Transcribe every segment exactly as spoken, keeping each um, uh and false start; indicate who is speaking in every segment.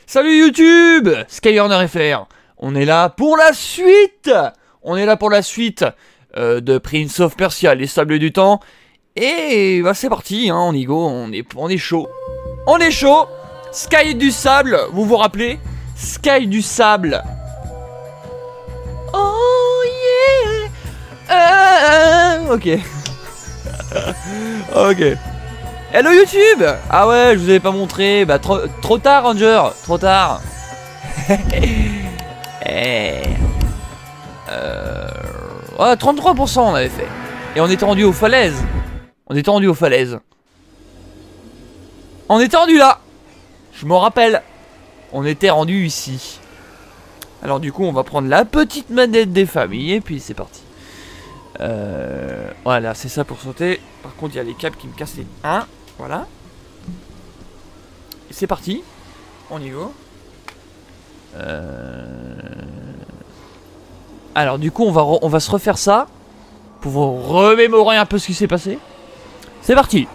Speaker 1: Salut YouTube, Skywarner F R. On est là pour la suite. On est là pour la suite euh, de Prince of Persia, les sables du temps. Et bah c'est parti, hein, on y go, on est, on est chaud. On est chaud. Sky du sable, vous vous rappelez? Sky du sable. Oh yeah. euh, Ok. Ok. Hello YouTube. Ah ouais, je vous avais pas montré. Bah trop, trop tard Ranger. Trop tard. eh. euh... ouais, trente-trois pour cent on avait fait. Et on était rendu aux falaises. On était rendu aux falaises. On était rendu là. Je m'en rappelle. On était rendu ici. Alors du coup on va prendre la petite manette des familles. Et puis c'est parti. Euh, voilà, c'est ça pour sauter. Par contre, il y a les câbles qui me cassent les un. Voilà. C'est parti. On y va. Euh... Alors, du coup, on va, on va se refaire ça. Pour vous remémorer un peu ce qui s'est passé. C'est parti.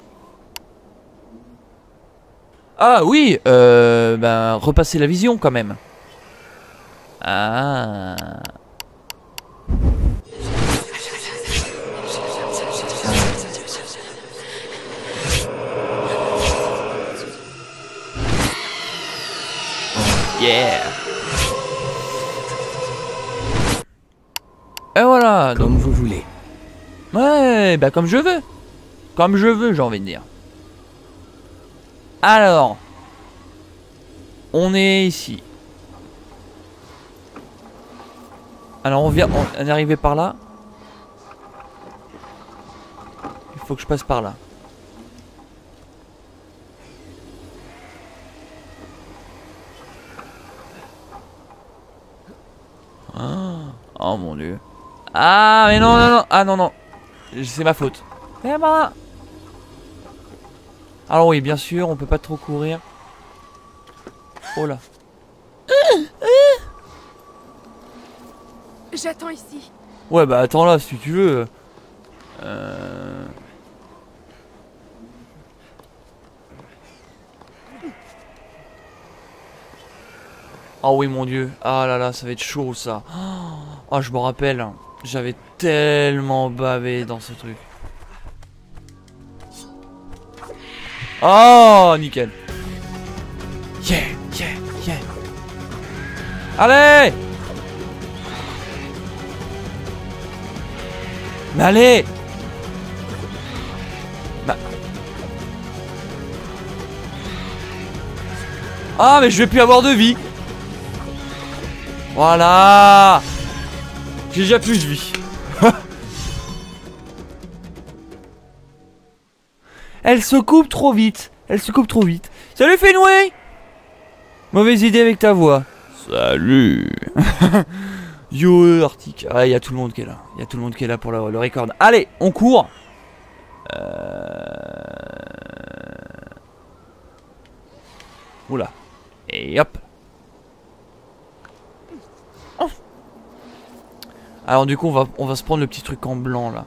Speaker 1: Ah oui, euh, ben, repasser la vision quand même. Ah. Yeah. Et voilà.
Speaker 2: Comme donc, vous voulez.
Speaker 1: Ouais, bah comme je veux. Comme je veux, j'ai envie de dire. Alors. On est ici. Alors on vient, on est arrivé par là. Il faut que je passe par là. Oh mon dieu. Ah mais non non non. Ah non non. C'est ma faute. Eh ben. Alors oui bien sûr on peut pas trop courir. Oh là.
Speaker 3: J'attends ici.
Speaker 1: Ouais bah attends là si tu veux. Euh... Oh oui mon dieu. Ah là là ça va être chaud ça. Oh je me rappelle. J'avais tellement bavé dans ce truc. Oh nickel. Yeah yeah yeah. Allez. Mais allez. Bah. Ah mais je vais plus avoir de vie. Voilà. J'ai déjà plus de vie. Elle se coupe trop vite. Elle se coupe trop vite. Salut Fenway. Mauvaise idée avec ta voix. Salut. Yo Arctic. Ah il y a tout le monde qui est là. Il y a tout le monde qui est là pour le, le record. Allez on court. euh... Oula. Et hop. Alors du coup on va, on va se prendre le petit truc en blanc là.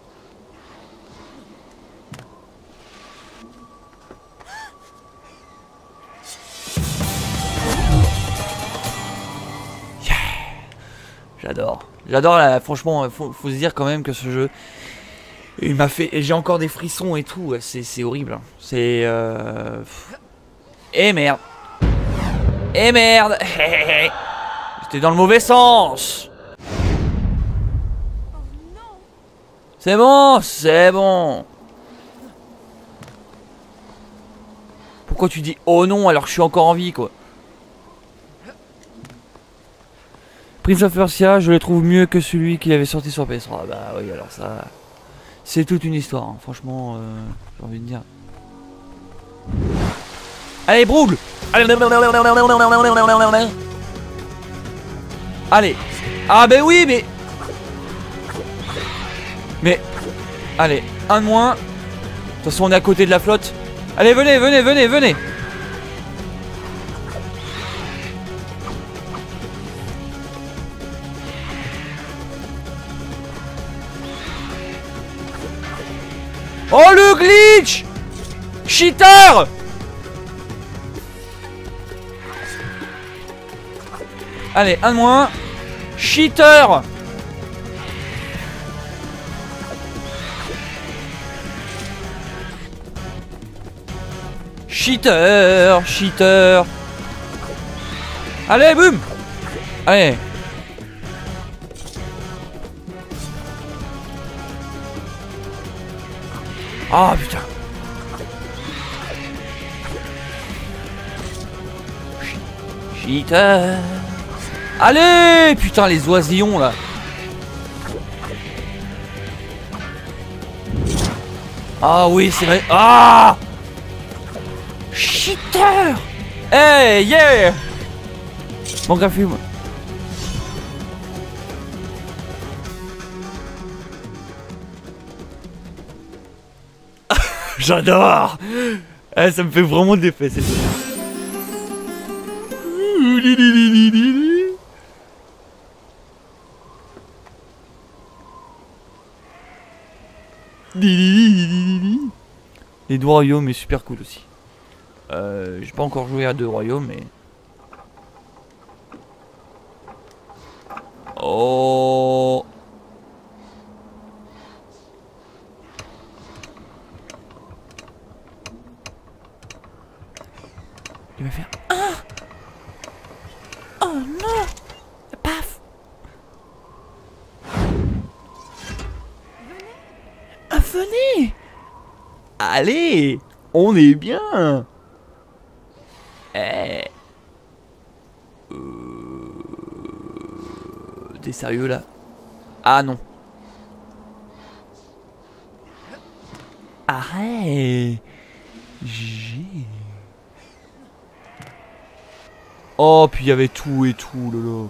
Speaker 1: Yeah. J'adore. J'adore là, franchement faut, faut se dire quand même que ce jeu il m'a fait. J'ai encore des frissons et tout, c'est horrible. C'est euh... Eh merde. Eh merde. J'étais dans le mauvais sens. C'est bon, c'est bon. Pourquoi tu dis oh non alors que je suis encore en vie quoi? Prince of Persia, je le trouve mieux que celui qu'il avait sorti sur P S trois. Bah oui alors ça... C'est toute une histoire, hein. Franchement, euh, j'ai envie de dire. Allez Broogle. Allez. Ah bah oui mais... Mais, allez, un de moins. De toute façon, on est à côté de la flotte. Allez, venez, venez, venez, venez. Oh, le glitch. Cheater. Allez, un de moins. Cheater. Cheater, cheater. Allez, boum. Allez. Ah, putain. Cheater. Allez, putain, les oisillons là. Ah oui, c'est vrai. Ah, cheater. Hey, yeah. Bon, graphisme. J'adore. Eh, ça me fait vraiment de l'effet, c'est ça. Les deux royaumes est super cool aussi. Euh, j'ai pas encore joué à deux royaumes, mais... Oh. Il va faire... Ah. Oh non. Paf. Ah, venez. Allez. On est bien. Eh. Euh... T'es sérieux là? Ah non. Arrête. J'ai... Oh, puis il y avait tout et tout, lolo.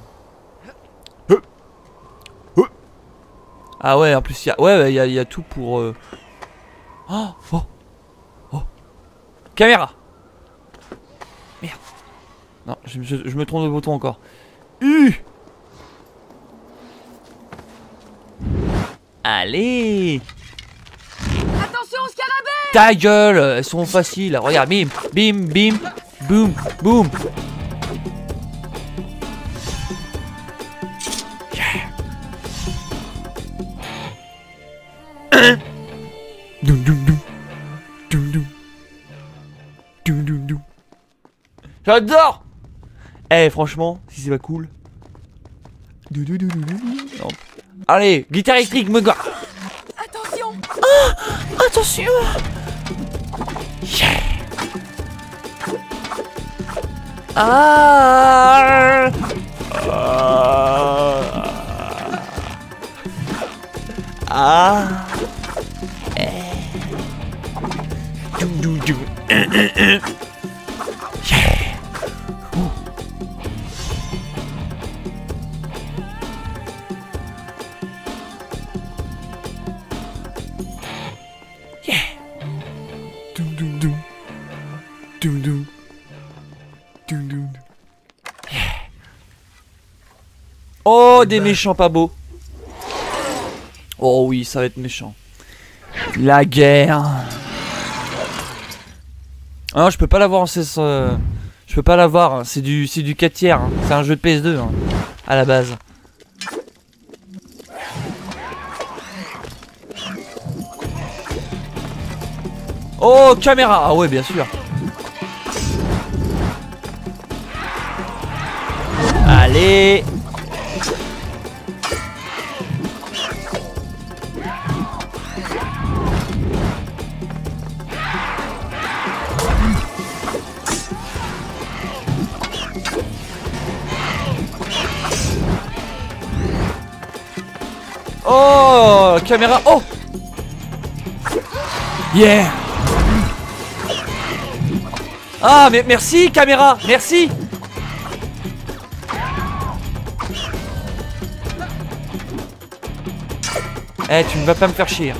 Speaker 1: Ah ouais, en plus il y a... Ouais, il y a, y a tout pour... Euh... Oh, oh, oh. Caméra. Merde. Non, je, je, je me trompe de bouton encore. U. Allez.
Speaker 2: Attention au scarabée.
Speaker 1: Ta gueule, elles sont faciles. Regarde, bim, bim, bim, boum, boum. Doum, doum, doum. Doum, doum. Doum, doum, doum. J'adore. Eh, franchement, si c'est pas cool. Doum, doum, doum, doum, doum. Allez, guitare électrique, me gars.
Speaker 2: Attention.
Speaker 1: Ah, attention. Yeah. Ah. Ah. Ah. Eh. Doum, doum, doum. Euh, euh, euh. Yeah. Ouh. Yeah. Doum, doum, doum. Doum, doum. Doum, doum. Yeah. Oh, des méchants pas beaux. Oh oui, ça va être méchant. La guerre. Ah non, je peux pas l'avoir en seize. Euh, je peux pas l'avoir. Hein. C'est du, c'est du quatre tiers. Hein. C'est un jeu de P S deux hein, à la base. Oh, caméra. Ah ouais, bien sûr. Allez. Oh, caméra. Oh. Yeah. Ah, mais merci, caméra. Merci. Eh, tu ne vas pas me faire chier.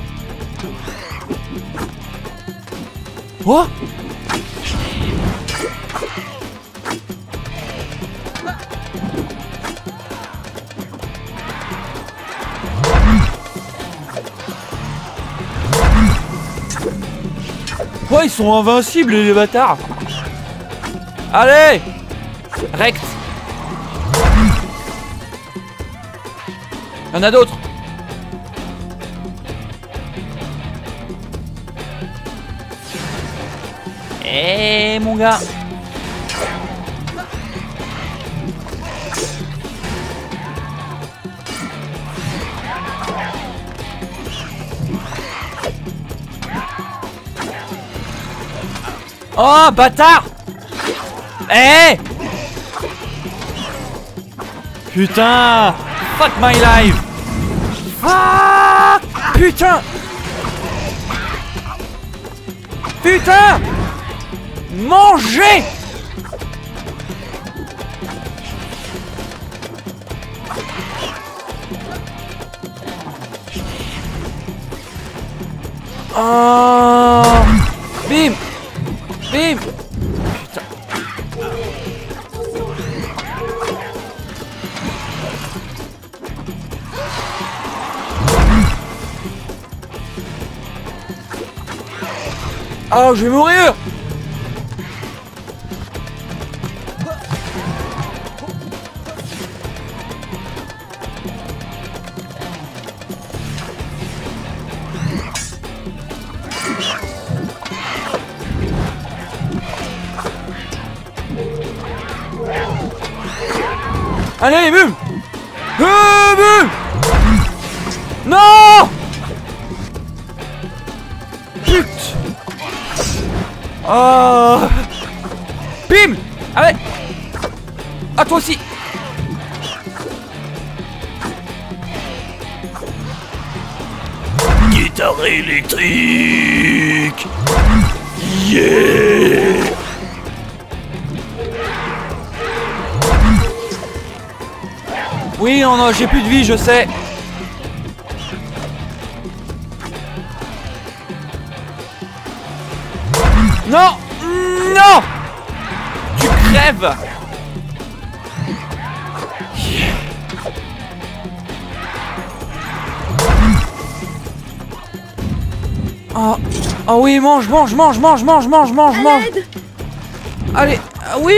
Speaker 1: Quoi? Quoi, ils sont invincibles les bâtards. Allez. Rect. Il y en a d'autres. Eh mon gars. Oh bâtard. Eh. Putain. Fuck my life. Ah. Putain. Putain. Mangez. Oh. Bim. Bim. Putain. Oh, je vais mourir. Allez, boum. Euh, boum. Non. Putain. Oh. Bim. Allez. À toi aussi. Guitare électrique. Yeah. Oui, non, non, j'ai plus de vie, je sais. Non. Non. Tu crèves. Yeah. Oh. Oh oui, mange, mange, mange, mange, mange, mange, mange, mange. Allez, oui.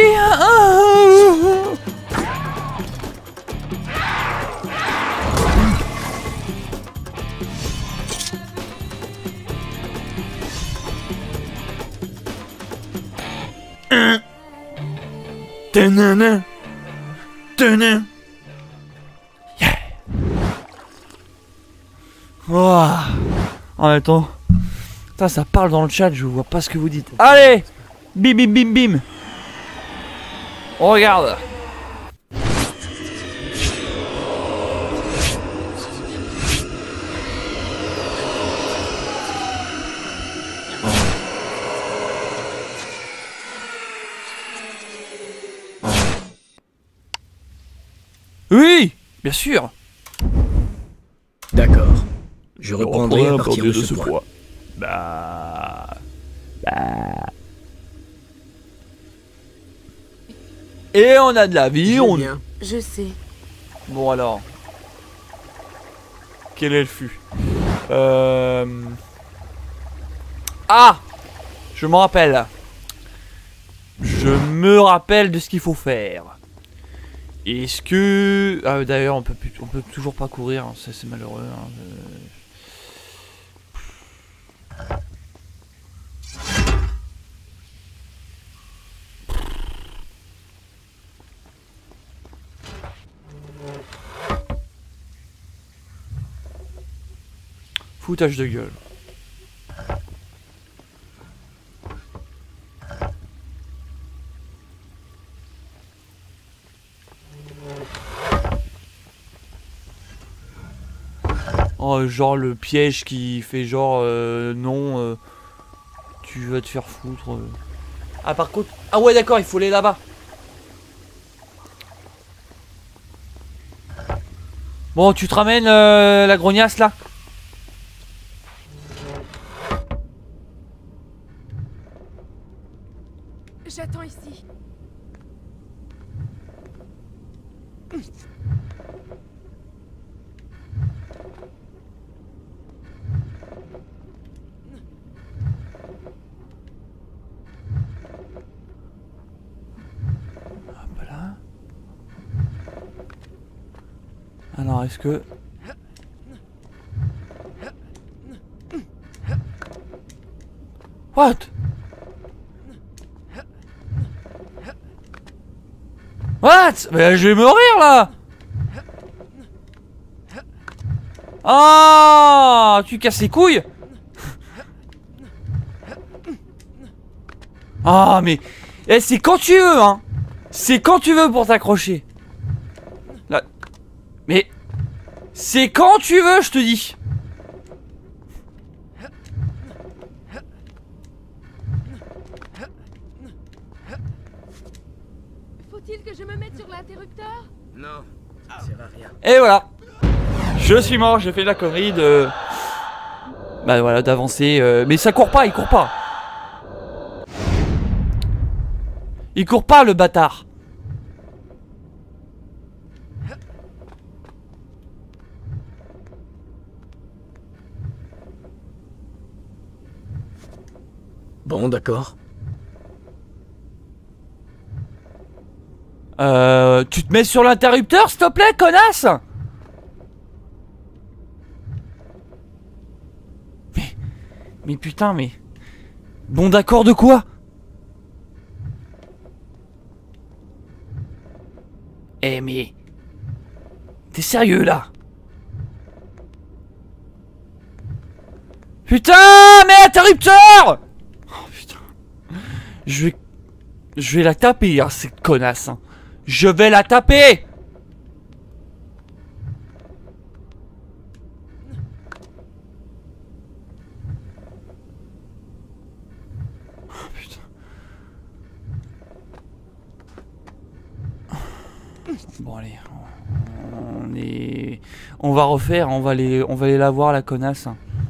Speaker 1: Tanana. Tanana. Yeah. Oh. En même temps, putain, ça parle dans le chat, je vois pas ce que vous dites. Allez, bim bim bim bim. On regarde. Oui, bien sûr.
Speaker 3: D'accord. Je reprendrai à partir de ce point.
Speaker 1: Bah... Bah... Et on a de la vie, on...
Speaker 3: Bien.
Speaker 2: Je sais.
Speaker 1: Bon alors... Quel est le fût? Euh... Ah! Je m'en rappelle. Je me rappelle de ce qu'il faut faire. Est-ce que... Ah d'ailleurs on peut plus... on peut toujours pas courir, hein. C'est malheureux. Hein. Foutage de gueule. Oh, genre le piège qui fait genre euh, non, euh, tu vas te faire foutre. Euh. Ah par contre, ah ouais d'accord, il faut aller là-bas. Bon, tu te ramènes euh, la grognasse là.
Speaker 2: J'attends ici.
Speaker 1: Alors est-ce que... What? What? Mais je vais mourir là! Ah, tu casses les couilles? Ah, mais eh, c'est quand tu veux, hein. C'est quand tu veux pour t'accrocher. Là. Mais c'est quand tu veux, je te dis.
Speaker 2: Faut-il que je me mette sur l'interrupteur?
Speaker 3: Non, ça sert à rien.
Speaker 1: Et voilà. Je suis mort, j'ai fait la connerie de... Bah voilà, d'avancer. Euh... Mais ça court pas, il court pas. Il court pas, le bâtard.
Speaker 3: Bon, d'accord.
Speaker 1: Euh... Tu te mets sur l'interrupteur, s'il te plaît, connasse. Mais... Mais putain, mais... Bon d'accord de quoi? Eh mais... T'es sérieux là? Putain, mais interrupteur! Oh putain. Je vais... Je vais la taper, hein, cette connasse. Hein. Je vais la taper! Oh putain. Bon allez, on est, on va refaire, on va aller, on va aller la voir la connasse.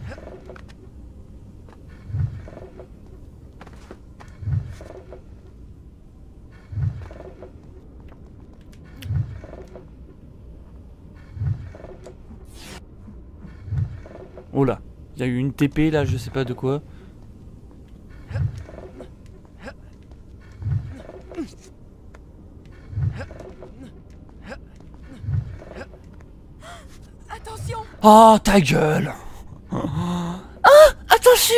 Speaker 1: Oh là, il y a eu une T P là, je sais pas de quoi.
Speaker 2: Attention!
Speaker 1: Oh ta gueule! Ah, attention!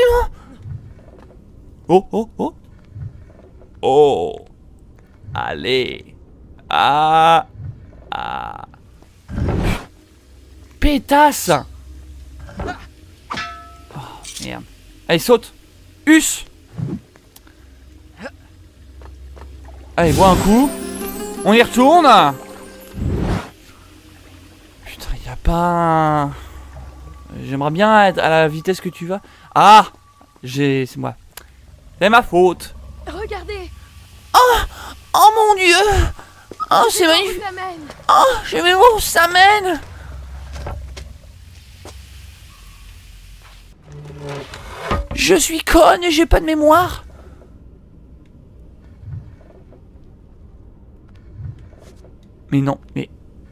Speaker 1: Oh oh oh! Oh! Allez! Ah! Ah! Pétasse! Oh merde! Allez saute! Us! Allez, bois un coup! On y retourne! Putain, y a pas un... J'aimerais bien être à la vitesse que tu vas. Ah! J'ai... C'est moi. C'est ma faute.
Speaker 2: Regardez!
Speaker 1: Oh! Oh mon dieu! Oh, c'est
Speaker 2: Où
Speaker 1: magnifique!
Speaker 2: ça mène?
Speaker 1: Oh, je vais où ça mène! Je suis conne et j'ai pas de mémoire! Mais non, mais...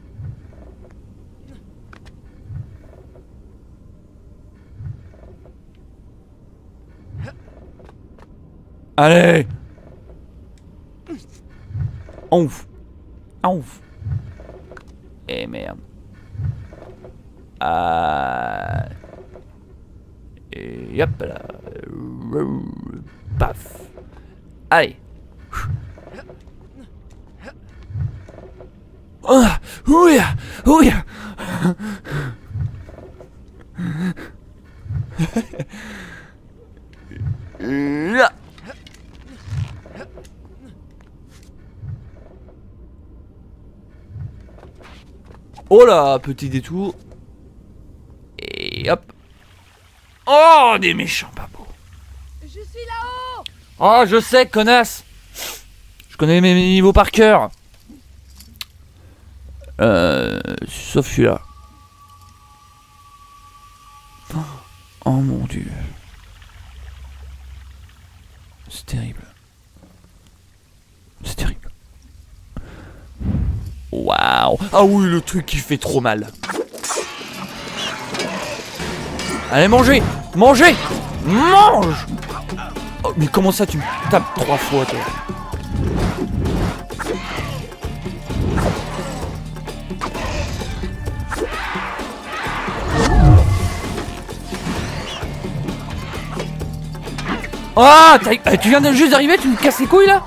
Speaker 1: Allez! Ouf! Ouf! Eh merde. Ah... Et hop là. Paf. Allez. Oh, ouïe, ouïe. Là. Oh là, petit détour. Et hop. Oh, des méchants pas beaux.
Speaker 2: Je suis là-haut!
Speaker 1: Oh, je sais, connasse. Je connais mes niveaux par cœur. Euh, sauf celui-là. Oh mon dieu. C'est terrible. C'est terrible. Waouh. Ah oui, le truc qui fait trop mal. Allez, mangez. Mangez. Mange. Oh, mais comment ça tu me tapes trois fois, toi? Oh, tu viens de juste d'arriver, tu me casses les couilles là.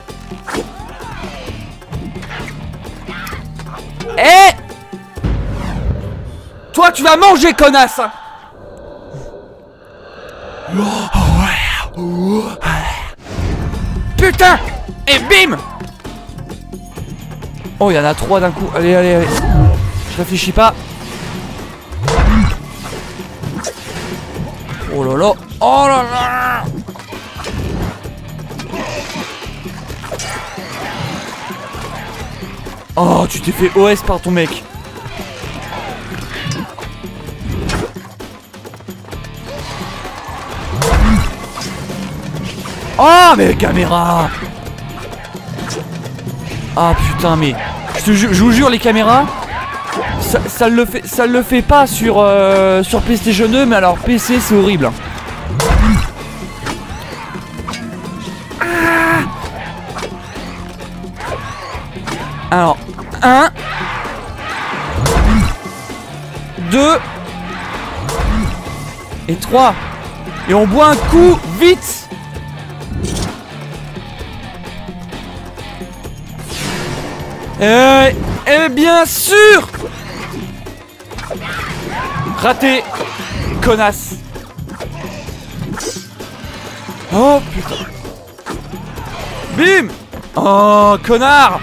Speaker 1: Eh, toi tu vas manger, connasse. Putain. Et bim. Oh, il y en a trois d'un coup. Allez, allez, allez. Je réfléchis pas. Oh là là. Oh là là. Oh, tu t'es fait O S par ton mec. Oh, mais caméra. Ah putain, mais je, te ju je vous jure, les caméras, ça, ça le fait, ça le fait pas sur euh, sur PlayStation deux, mais alors P C c'est horrible. Ah. Alors, un, deux et trois, et on boit un coup vite. Euh, et bien sûr. Raté. Connasse. Oh putain. Bim. Oh connard.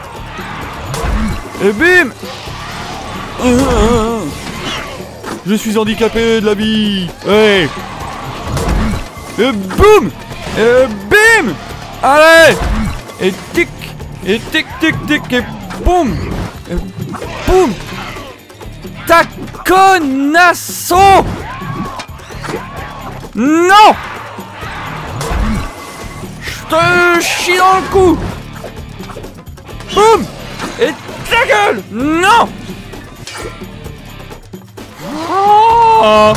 Speaker 1: Et bim. euh, Je suis handicapé de la vie. Ouais. Et boum. Et bim. Allez. Et tic. Et tic tic tic et boum. Et boum. Ta connasso. Non. Je te chie dans le cou. Boum. Et ta gueule. Non. Oh.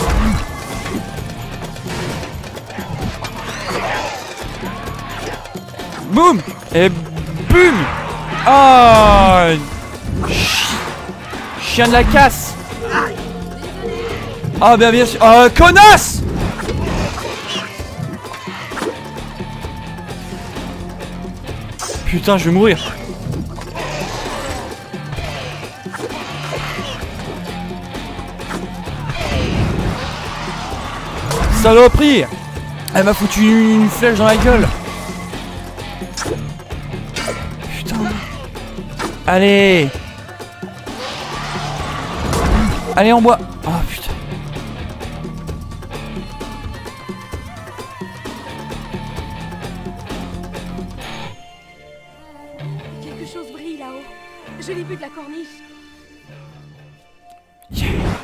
Speaker 1: Boum. Et bum. Oh. Chien de la casse. Ah bien bien sûr. Oh connasse. Putain, je vais mourir. Saloperie. Elle m'a foutu une flèche dans la gueule. Putain. Allez. Allez, on boit. Oh putain.
Speaker 2: Quelque chose brille là-haut. Je l'ai vu de la corniche.
Speaker 1: Yeah.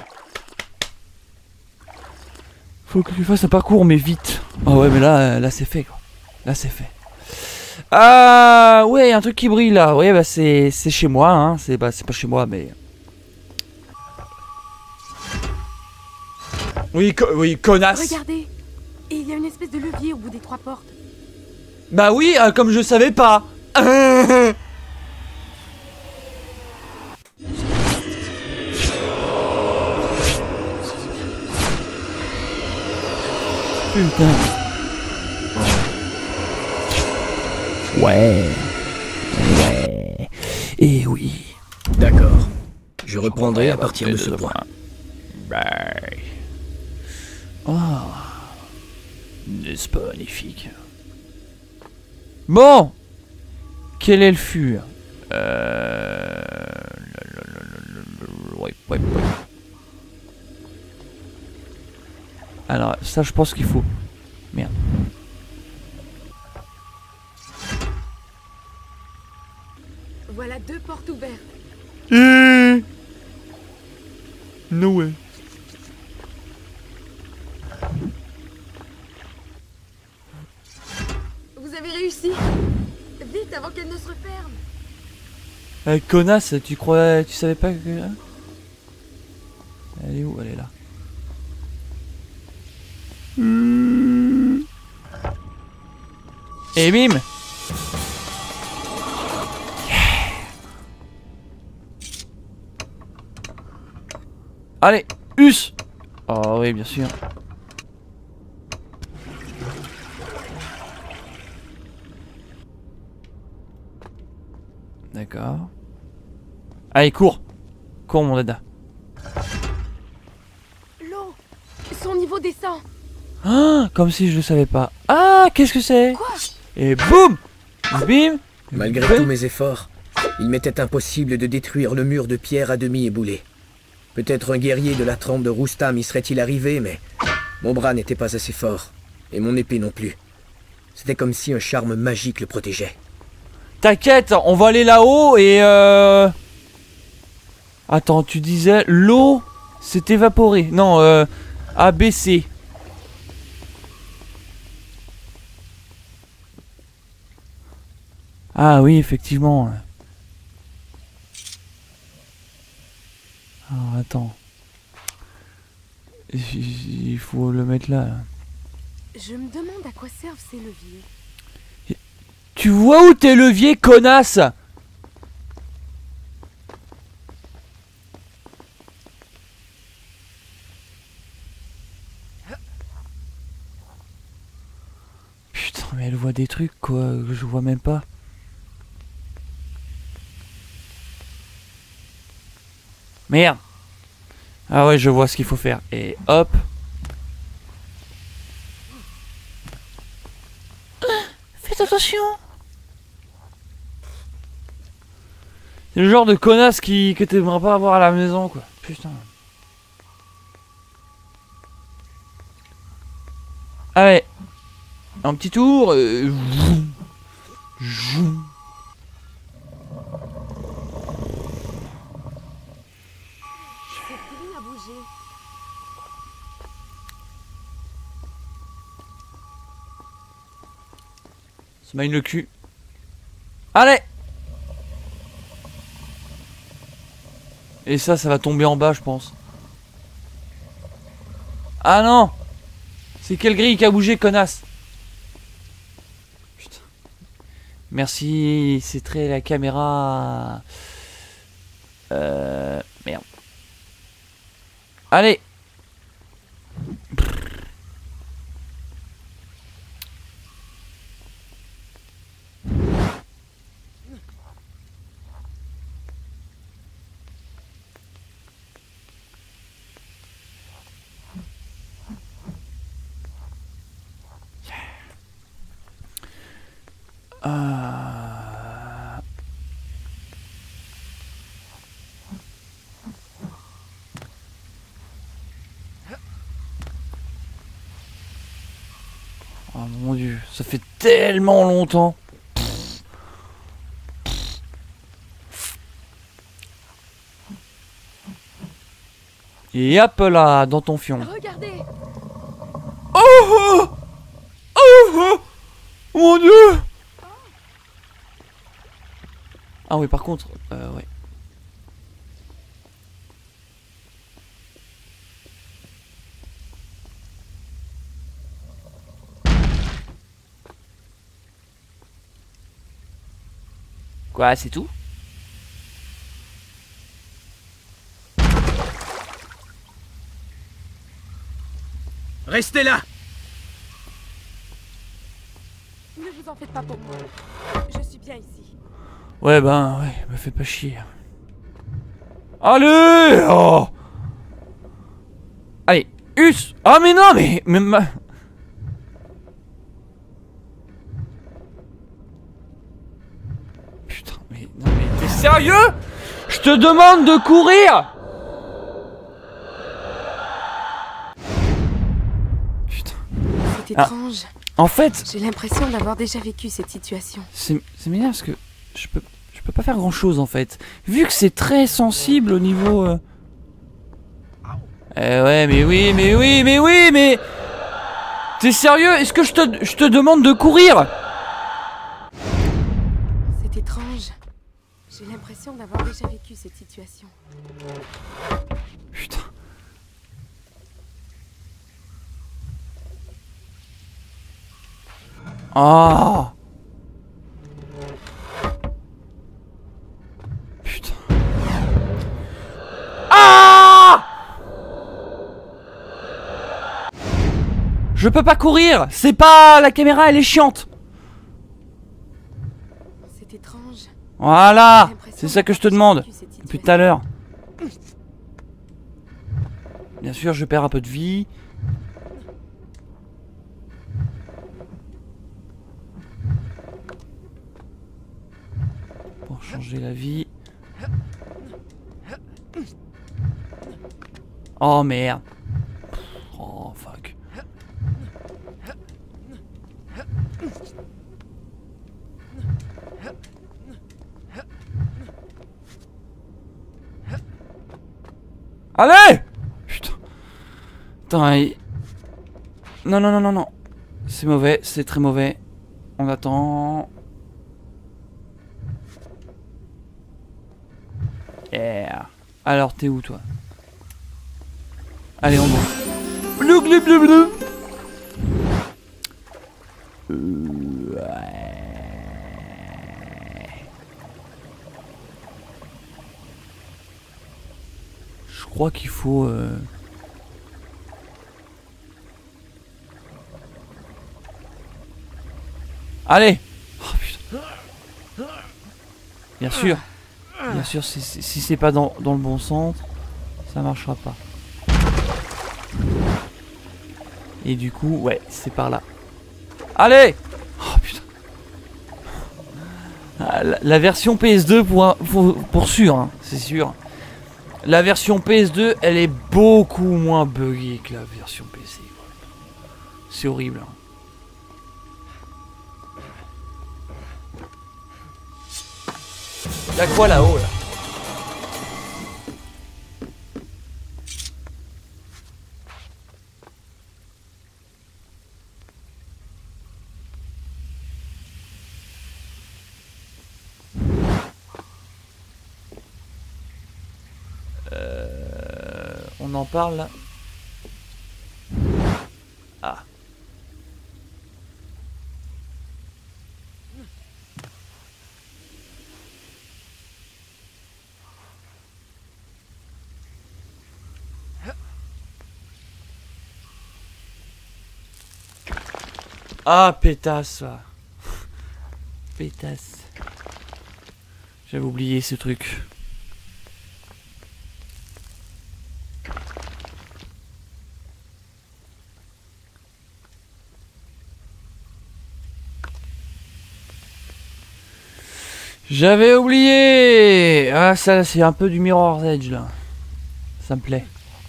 Speaker 1: Faut que tu fasses un parcours, mais vite. Ah ouais, mais là, là c'est fait quoi. Là c'est fait. Ah ouais, y a un truc qui brille là. Ouais, bah c'est c'est chez moi, hein. C'est bah, c'est pas chez moi, mais. Oui, co oui, connasse.
Speaker 2: Regardez, et il y a une espèce de levier au bout des trois portes.
Speaker 1: Bah oui, euh, comme je savais pas. Putain. Ouais. Ouais. Et oui.
Speaker 3: D'accord. Je reprendrai à partir de ce point.
Speaker 1: Bye. Oh. N'est-ce pas magnifique? Bon. Quel est le fût? Euh... Ouais, ouais, ouais. Alors, ça, je pense qu'il faut. Merde.
Speaker 2: Voilà deux portes ouvertes.
Speaker 1: Mmh. No way.
Speaker 2: Vous avez réussi. Vite avant qu'elle ne se referme.
Speaker 1: Eh, connasse, tu crois, tu savais pas que... Elle est où? Elle est là. Mmh. Et bim. Yeah. Allez, us. Oh oui, bien sûr. D'accord. Allez, cours. Cours, mon dada.
Speaker 2: L'eau, son niveau descend.
Speaker 1: Ah, comme si je le savais pas. Ah, qu'est-ce que c'est?
Speaker 2: Quoi?
Speaker 1: Et boum! Bim!
Speaker 3: Malgré
Speaker 1: Bim.
Speaker 3: tous mes efforts, il m'était impossible de détruire le mur de pierre à demi éboulé. Peut-être un guerrier de la trempe de Roustam y serait-il arrivé, mais mon bras n'était pas assez fort, et mon épée non plus. C'était comme si un charme magique le protégeait.
Speaker 1: T'inquiète, on va aller là-haut et euh... Attends, tu disais l'eau s'est évaporée. Non, euh... a baissé. Ah oui, effectivement. Alors, attends. Il faut le mettre là, là.
Speaker 2: Je me demande à quoi servent ces leviers.
Speaker 1: Tu vois où tes leviers, connasse? Putain, mais elle voit des trucs, quoi, que je vois même pas. Merde. Ah ouais, je vois ce qu'il faut faire. Et hop. Faites attention. C'est le genre de connasse qui, que t'aimerais pas avoir à la maison, quoi. Putain. Allez. Un petit tour. Euh...
Speaker 2: Cette grille a bougé.
Speaker 1: Smile le cul. Allez. Et ça, ça va tomber en bas, je pense. Ah non. C'est quelle grille qui a bougé, connasse? Putain. Merci, c'est très la caméra. Euh... Merde. Allez. Euh... Oh mon dieu, ça fait tellement longtemps. Et hop là, dans ton fion.
Speaker 2: Regardez.
Speaker 1: Oh, oh, oh, oh, mon dieu. Ah oui, par contre, euh, ouais. Quoi, c'est tout?
Speaker 3: Restez là!
Speaker 2: Ne vous en faites pas pour moi. Je suis bien ici.
Speaker 1: Ouais, ben, ouais, me fais pas chier. Allez! Oh! Allez, Us! Ah, mais non, mais. mais ma... Putain, mais. Non, mais t'es sérieux? Je te demande de courir! Putain.
Speaker 2: C'est
Speaker 1: Ah.
Speaker 2: étrange.
Speaker 1: En fait.
Speaker 2: J'ai l'impression d'avoir déjà vécu cette situation.
Speaker 1: C'est bizarre parce que je peux, je peux pas faire grand chose en fait. Vu que c'est très sensible au niveau. Euh... Eh ouais, mais oui, mais oui, mais oui, mais. T'es sérieux? Est-ce que je te, je te demande de courir?
Speaker 2: C'est étrange. J'ai l'impression d'avoir déjà vécu cette situation.
Speaker 1: Putain. Ah. Putain. Ah. Je peux pas courir. C'est pas... La caméra, elle est chiante.
Speaker 2: C'est étrange.
Speaker 1: Voilà.
Speaker 2: J'ai l'impression
Speaker 1: C'est ça que je te
Speaker 2: d'avoir
Speaker 1: demande
Speaker 2: déjà vécu cette
Speaker 1: depuis tout
Speaker 2: situation.
Speaker 1: à l'heure. Bien sûr, je perds un peu de vie. Pour changer la vie. Oh merde. Oh fuck. Allez! Putain. Putain, il... Non, non, non, non, non. C'est mauvais, c'est très mauvais. On attend. Yeah. Alors, t'es où, toi? Allez, on va. Blou, blou, blou, blou. Euh, ouais. Je crois qu'il faut... Euh... Allez. Oh, putain. Bien sûr. Bien sûr, si, si, si c'est pas dans, dans le bon centre, ça marchera pas. Et du coup, ouais, c'est par là. Allez! Oh putain. Ah, la, la version P S deux pour, pour, pour sûr, hein, c'est sûr. La version P S deux, elle est beaucoup moins buggée que la version P C. C'est horrible. Hein. Y'a quoi là-haut là? Euh, on en parle là. Ah. Ah, pétasse. Pétasse. J'avais oublié ce truc. J'avais oublié. Ah, ça c'est un peu du Mirror's Edge là. Ça me plaît.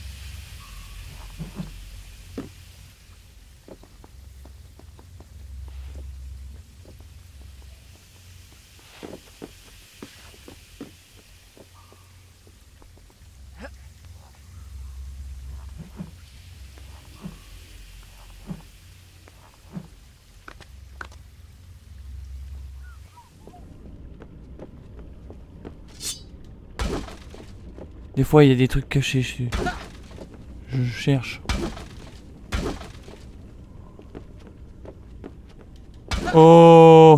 Speaker 1: Des fois il y a des trucs cachés, je, je cherche. Oh!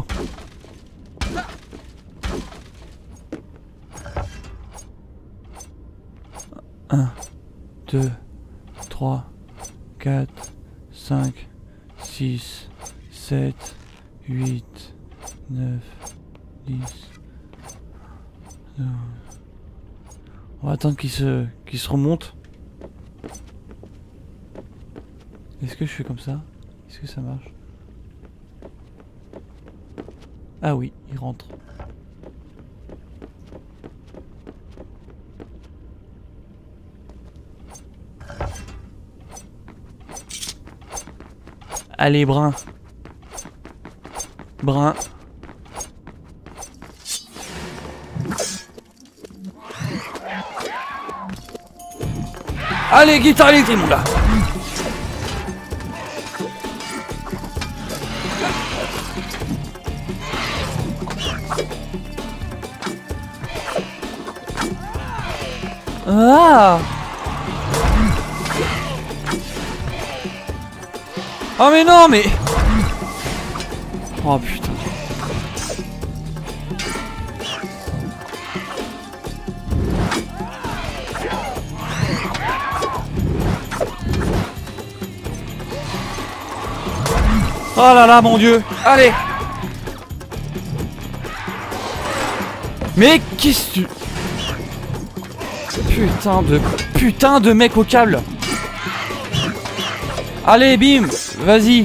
Speaker 1: Un, deux, trois, quatre, cinq, six, sept, huit, neuf, dix. douze. On va attendre qu'il se, qu'il se remonte. Est-ce que je fais comme ça? Est-ce que ça marche? Ah oui, il rentre. Allez, Brun. Brun. Allez, guitare électrique, mon gars. Ah. Oh mais non, mais... Oh putain. Oh là là, mon Dieu. Allez. Mais qu'est-ce que tu... Putain de... Putain de mec au câble. Allez, bim. Vas-y.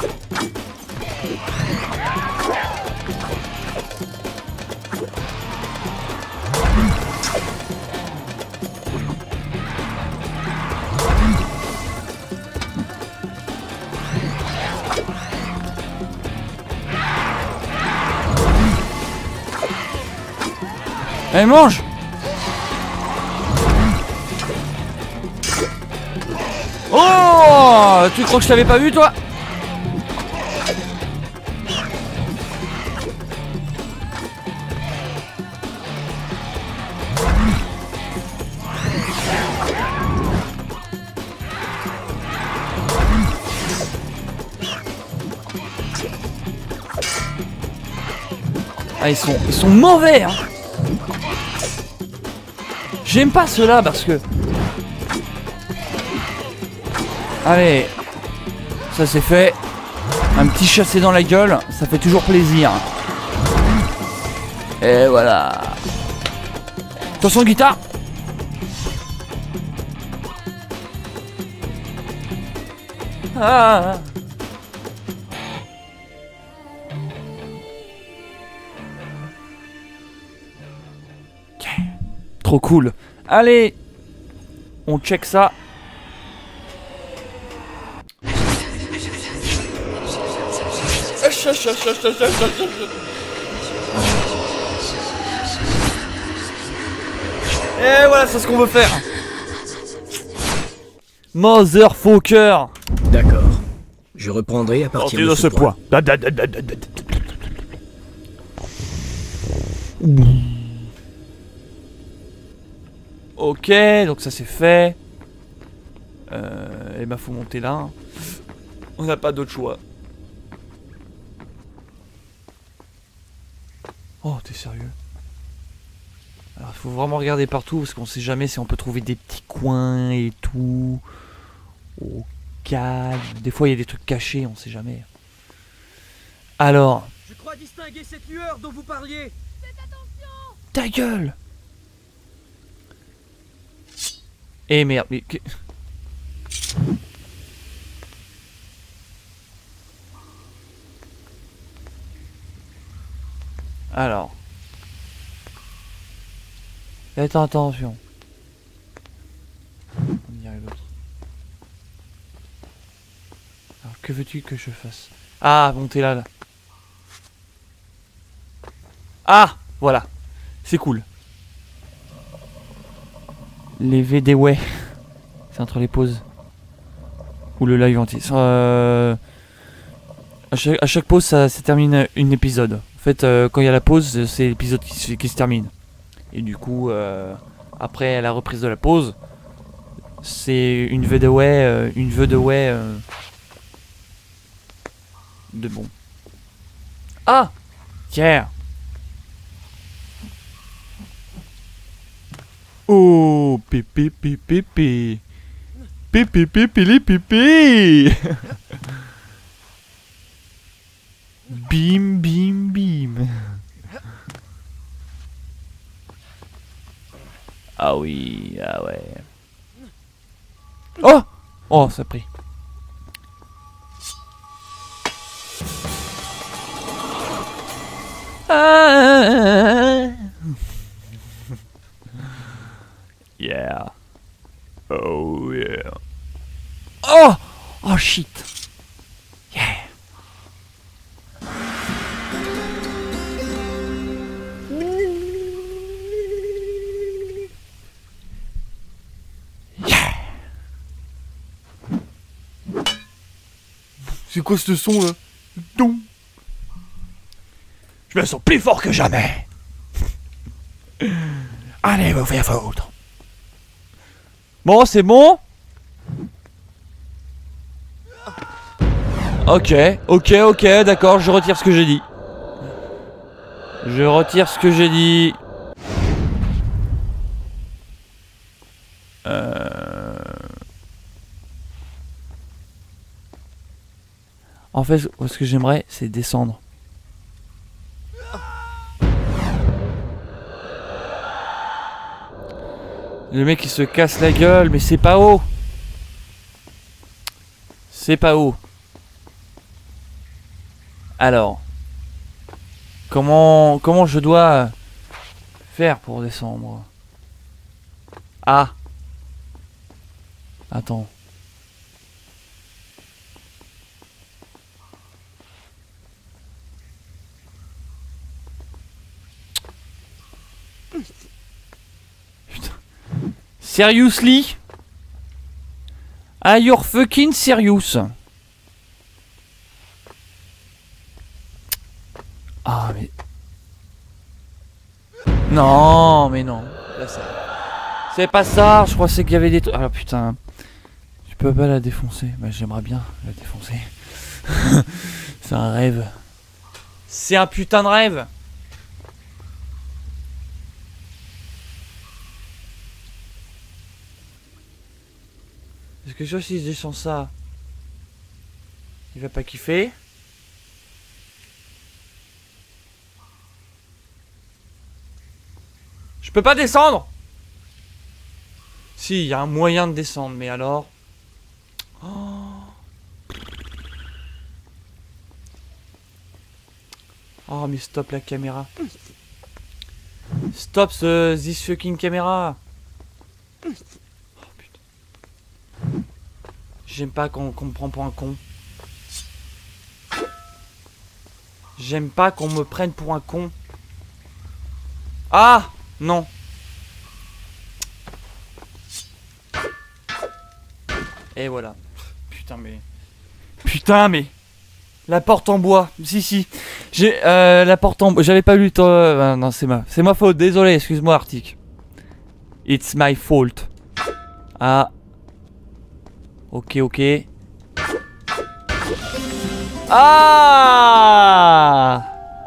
Speaker 1: Allez, mange. Oh, tu crois que je t'avais pas vu, toi? Ah, ils sont, ils sont mauvais, hein. J'aime pas ceux-là parce que... Allez, ça c'est fait. Un petit chassé dans la gueule, ça fait toujours plaisir. Et voilà. Attention, guitare. Ah. Trop cool. Allez, on check ça. Et voilà, c'est ce qu'on veut faire. Motherfucker.
Speaker 3: D'accord. Je reprendrai à partir de, de ce point. point.
Speaker 1: Ok, donc ça c'est fait. Euh, et bah faut monter là. On n'a pas d'autre choix. Oh, t'es sérieux? Alors il faut vraiment regarder partout parce qu'on sait jamais si on peut trouver des petits coins et tout. Au calme. Des fois il y a des trucs cachés, on sait jamais. Alors.
Speaker 4: Je crois distinguer cette lueur dont vous parliez.
Speaker 2: Faites attention.
Speaker 1: Ta gueule. Eh merde, mais... Alors. Faites attention. On dirait l'autre. Alors, que veux-tu que je fasse? Ah, bon, t'es là, là. Ah, voilà. C'est cool. Les V D W. C'est entre les pauses. Ou le live entier. Euh, à, chaque, à chaque pause, ça, ça termine un épisode. En fait, euh, quand il y a la pause, c'est l'épisode qui, se- qui se termine. Et du coup, euh, après la reprise de la pause, c'est une V D W, euh, une V D W euh, de bon. Ah, tiens. Oh, pipi pipi pipi. Pipi pipi li pipi. Bim bim bim. Ah oui, ah ouais. Oh, oh, ça a pris. Ah. Yeah. Oh yeah. Oh! Oh shit. Yeah. Yeah. C'est quoi ce son là? Doum. Je me sens plus fort que jamais. Allez, vous faire foutre. Bon, c'est bon. Ok, ok, ok, d'accord, je retire ce que j'ai dit. Je retire ce que j'ai dit. Euh... En fait, ce que j'aimerais, c'est descendre. Le mec il se casse la gueule, mais c'est pas haut. C'est pas haut. Alors. Comment, comment je dois faire pour descendre? Ah. Attends. Putain. Seriously? Are you fucking serious? Ah mais... Non mais non. Là, ça... C'est pas ça, je crois qu'il y avait des trucs... Ah putain. Je peux pas la défoncer. Bah j'aimerais bien la défoncer. C'est un rêve. C'est un putain de rêve. Est-ce que si je descends ça, il va pas kiffer? Je peux pas descendre? Si, il y a un moyen de descendre, mais alors... Oh, oh mais stop la caméra. Stop ce this fucking caméra. Oh putain. J'aime pas qu'on qu'on me prend pour un con. J'aime pas qu'on me prenne pour un con. Ah non. Et voilà. Putain mais... Putain mais... La porte en bois. Si si. J'ai euh, la porte en bois. J'avais pas lu le euh, non c'est ma... C'est ma faute. Désolé. Excuse-moi Arctic. It's my fault. Ah. Ok ok. Ah.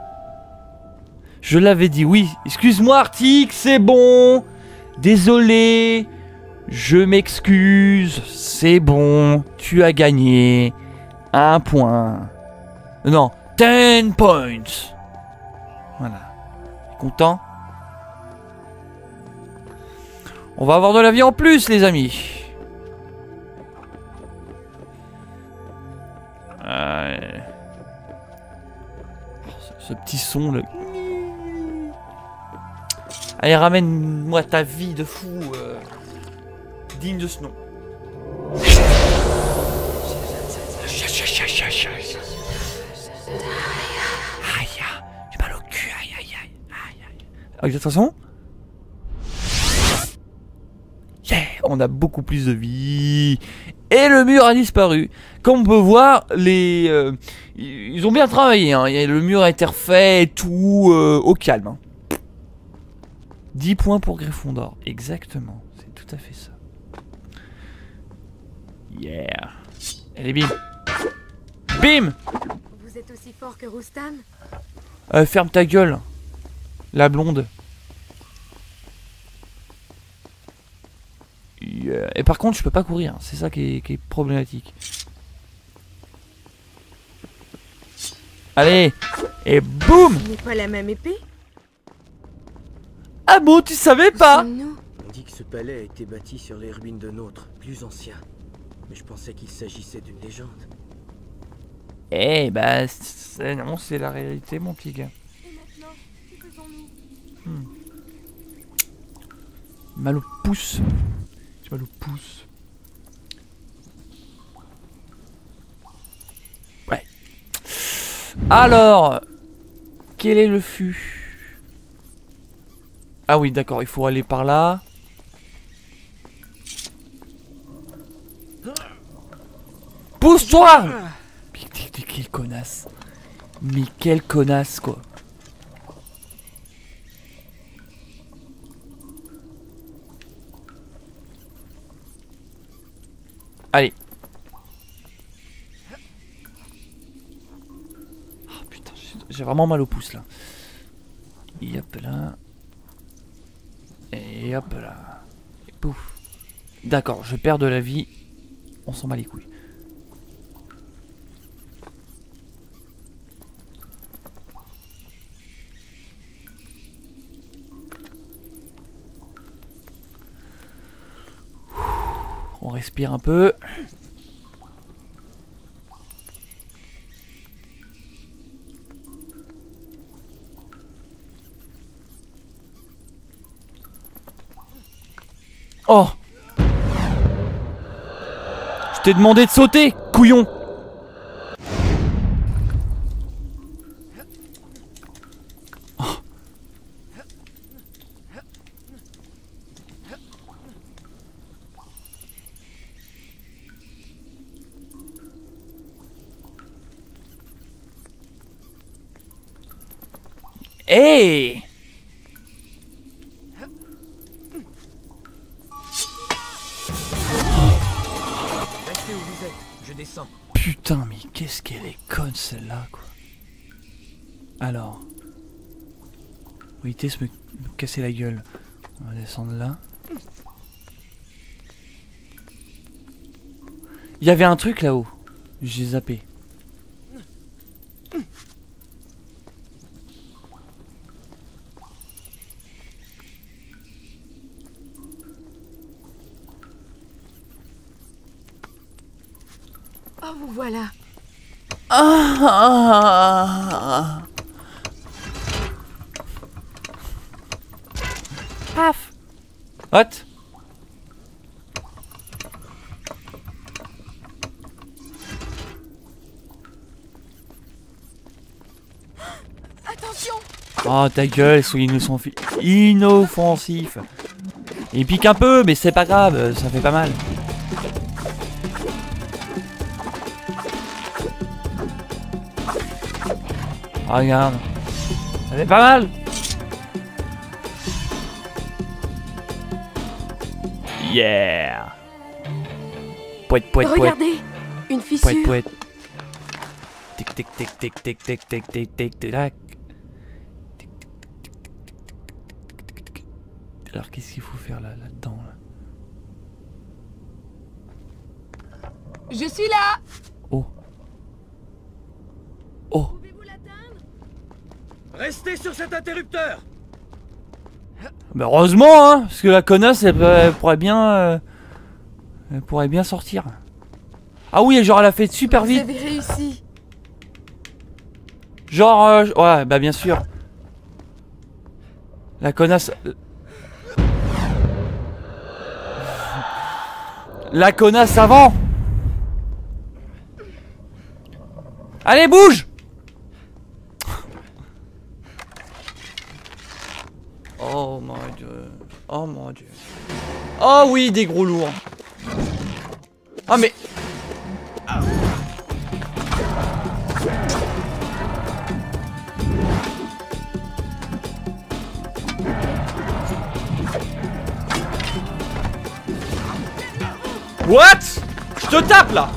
Speaker 1: Je l'avais dit oui. Excuse-moi Arctic. C'est bon. Désolé. Je m'excuse, c'est bon, tu as gagné un point. Non, ten points. Voilà. Content? On va avoir de la vie en plus, les amis. Euh... Ce, ce petit son, là. Allez, ramène-moi ta vie de fou. Euh... Digne de ce nom. Aïe, j'ai mal au cul, aïe, aïe, aïe, aïe, aïe. Avec cette façon, yeah, on a beaucoup plus de vie. Et le mur a disparu. Comme on peut voir, les, euh, ils ont bien travaillé. Hein. Le mur a été refait et tout euh, au calme. Hein. dix points pour Gryffondor. Exactement, c'est tout à fait ça. Yeah. Allez, bim. Bim.
Speaker 2: Vous êtes aussi fort que Roustam?
Speaker 1: euh, Ferme ta gueule. La blonde. Yeah. Et par contre, je peux pas courir. C'est ça qui est, qui est problématique. Allez. Et boum.
Speaker 2: Ce n'est pas la même épée?
Speaker 1: Ah bon, tu savais pas?
Speaker 2: Sommes-nous?
Speaker 3: On dit que ce palais a été bâti sur les ruines d'un autre, plus ancien. Mais je pensais qu'il s'agissait d'une légende.
Speaker 1: Eh bah, c'est, non, c'est la réalité, mon petit gars.
Speaker 2: Et maintenant, que faisons-nous?
Speaker 1: Hmm. Mal au pouce. J'ai mal au pouce. Ouais. Alors, quel est le fût? Ah oui, d'accord, il faut aller par là. Pousse-toi! Mais quelle connasse. Mais quelle connasse, quoi. Allez. Oh putain, j'ai vraiment mal au pouce là. Et hop là. Et hop là. Et pouf. D'accord, je perds de la vie. On s'en bat les couilles. respire un peu. Oh! Je t'ai demandé de sauter, couillon! Oh. Hey! Putain, mais qu'est-ce qu'elle est conne celle-là, quoi. Alors. Pour éviter de me, me casser la gueule. On va descendre là. Il y avait un truc là-haut. J'ai zappé.
Speaker 2: Oh, vous voilà.
Speaker 1: Ah. Paf. What?
Speaker 2: Attention.
Speaker 1: Oh ta gueule, ils sont inoffensifs. Inoffensifs. Il pique un peu, mais c'est pas grave, ça fait pas mal. Oh, regarde, ça fait pas mal. Yeah. Pouette, pouette, pouette.
Speaker 2: Regardez, une fissure.
Speaker 1: Pouette, pouette. Tic, tic, tic, tic, tic, tic, tic, tic, tic, tic, tac. Alors qu'est-ce qu'il faut faire là, là-dedans là?
Speaker 2: Je suis là.
Speaker 1: Oh. Oh.
Speaker 2: Pouvez-vous l'atteindre?
Speaker 4: Restez sur cet interrupteur.
Speaker 1: Bah heureusement, hein, parce que la connasse, elle, elle pourrait bien, euh, elle pourrait bien sortir. Ah oui, genre elle a fait super
Speaker 2: Vous
Speaker 1: vite.
Speaker 2: avez réussi.
Speaker 1: Genre, euh, ouais, bah bien sûr. La connasse. euh, La connasse avant. Allez, bouge. Oh mon dieu. Oh mon dieu. Oh oui, des gros lourds. Ah mais... What? Je te tape là.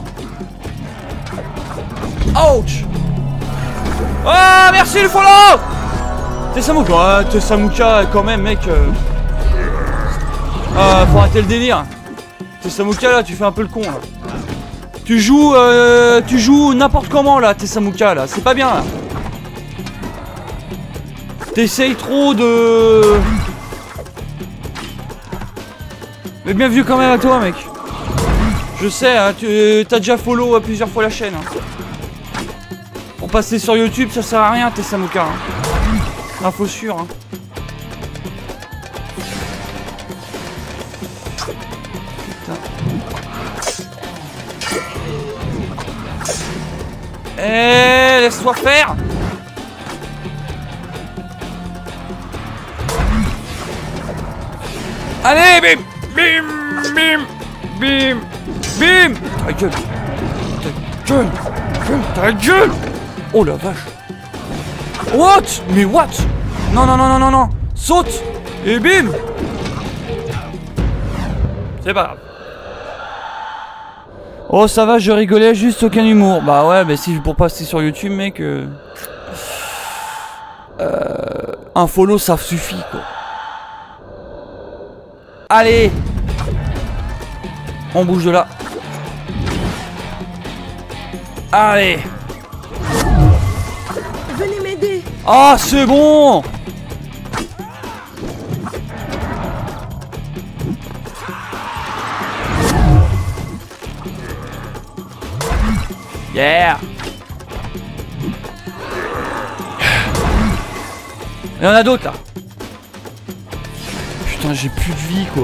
Speaker 1: Ouch. Ah, merci le follow. Tessamuka, Tessamuka quand même mec. euh... Ah, faut arrêter le délire. Tessamuka là, tu fais un peu le con là. Tu joues, euh, tu joues n'importe comment là, Tessamuka là, c'est pas bien là. T'essayes trop de... Mais bienvenue quand même à toi mec. Je sais, hein, tu as déjà follow à plusieurs fois la chaîne. Hein. Pour passer sur YouTube, ça sert à rien, Tessamuka. Hein. Info sûre. Hein. Putain. Eh, laisse-toi faire. Allez, bim, bim, bim, bim. Bim! Ta gueule! Ta gueule! Ta gueule! Oh la vache! What? Mais what? Non, non, non, non, non, non! Saute! Et bim! C'est pas grave. Oh, ça va, je rigolais, juste aucun humour. Bah ouais, mais si pour passer sur YouTube, mec. Euh... Euh... Un follow, ça suffit, quoi. Allez! On bouge de là. Allez.
Speaker 2: Venez m'aider.
Speaker 1: Ah, c'est bon. Yeah. Il y en a d'autres là. Putain, j'ai plus de vie quoi.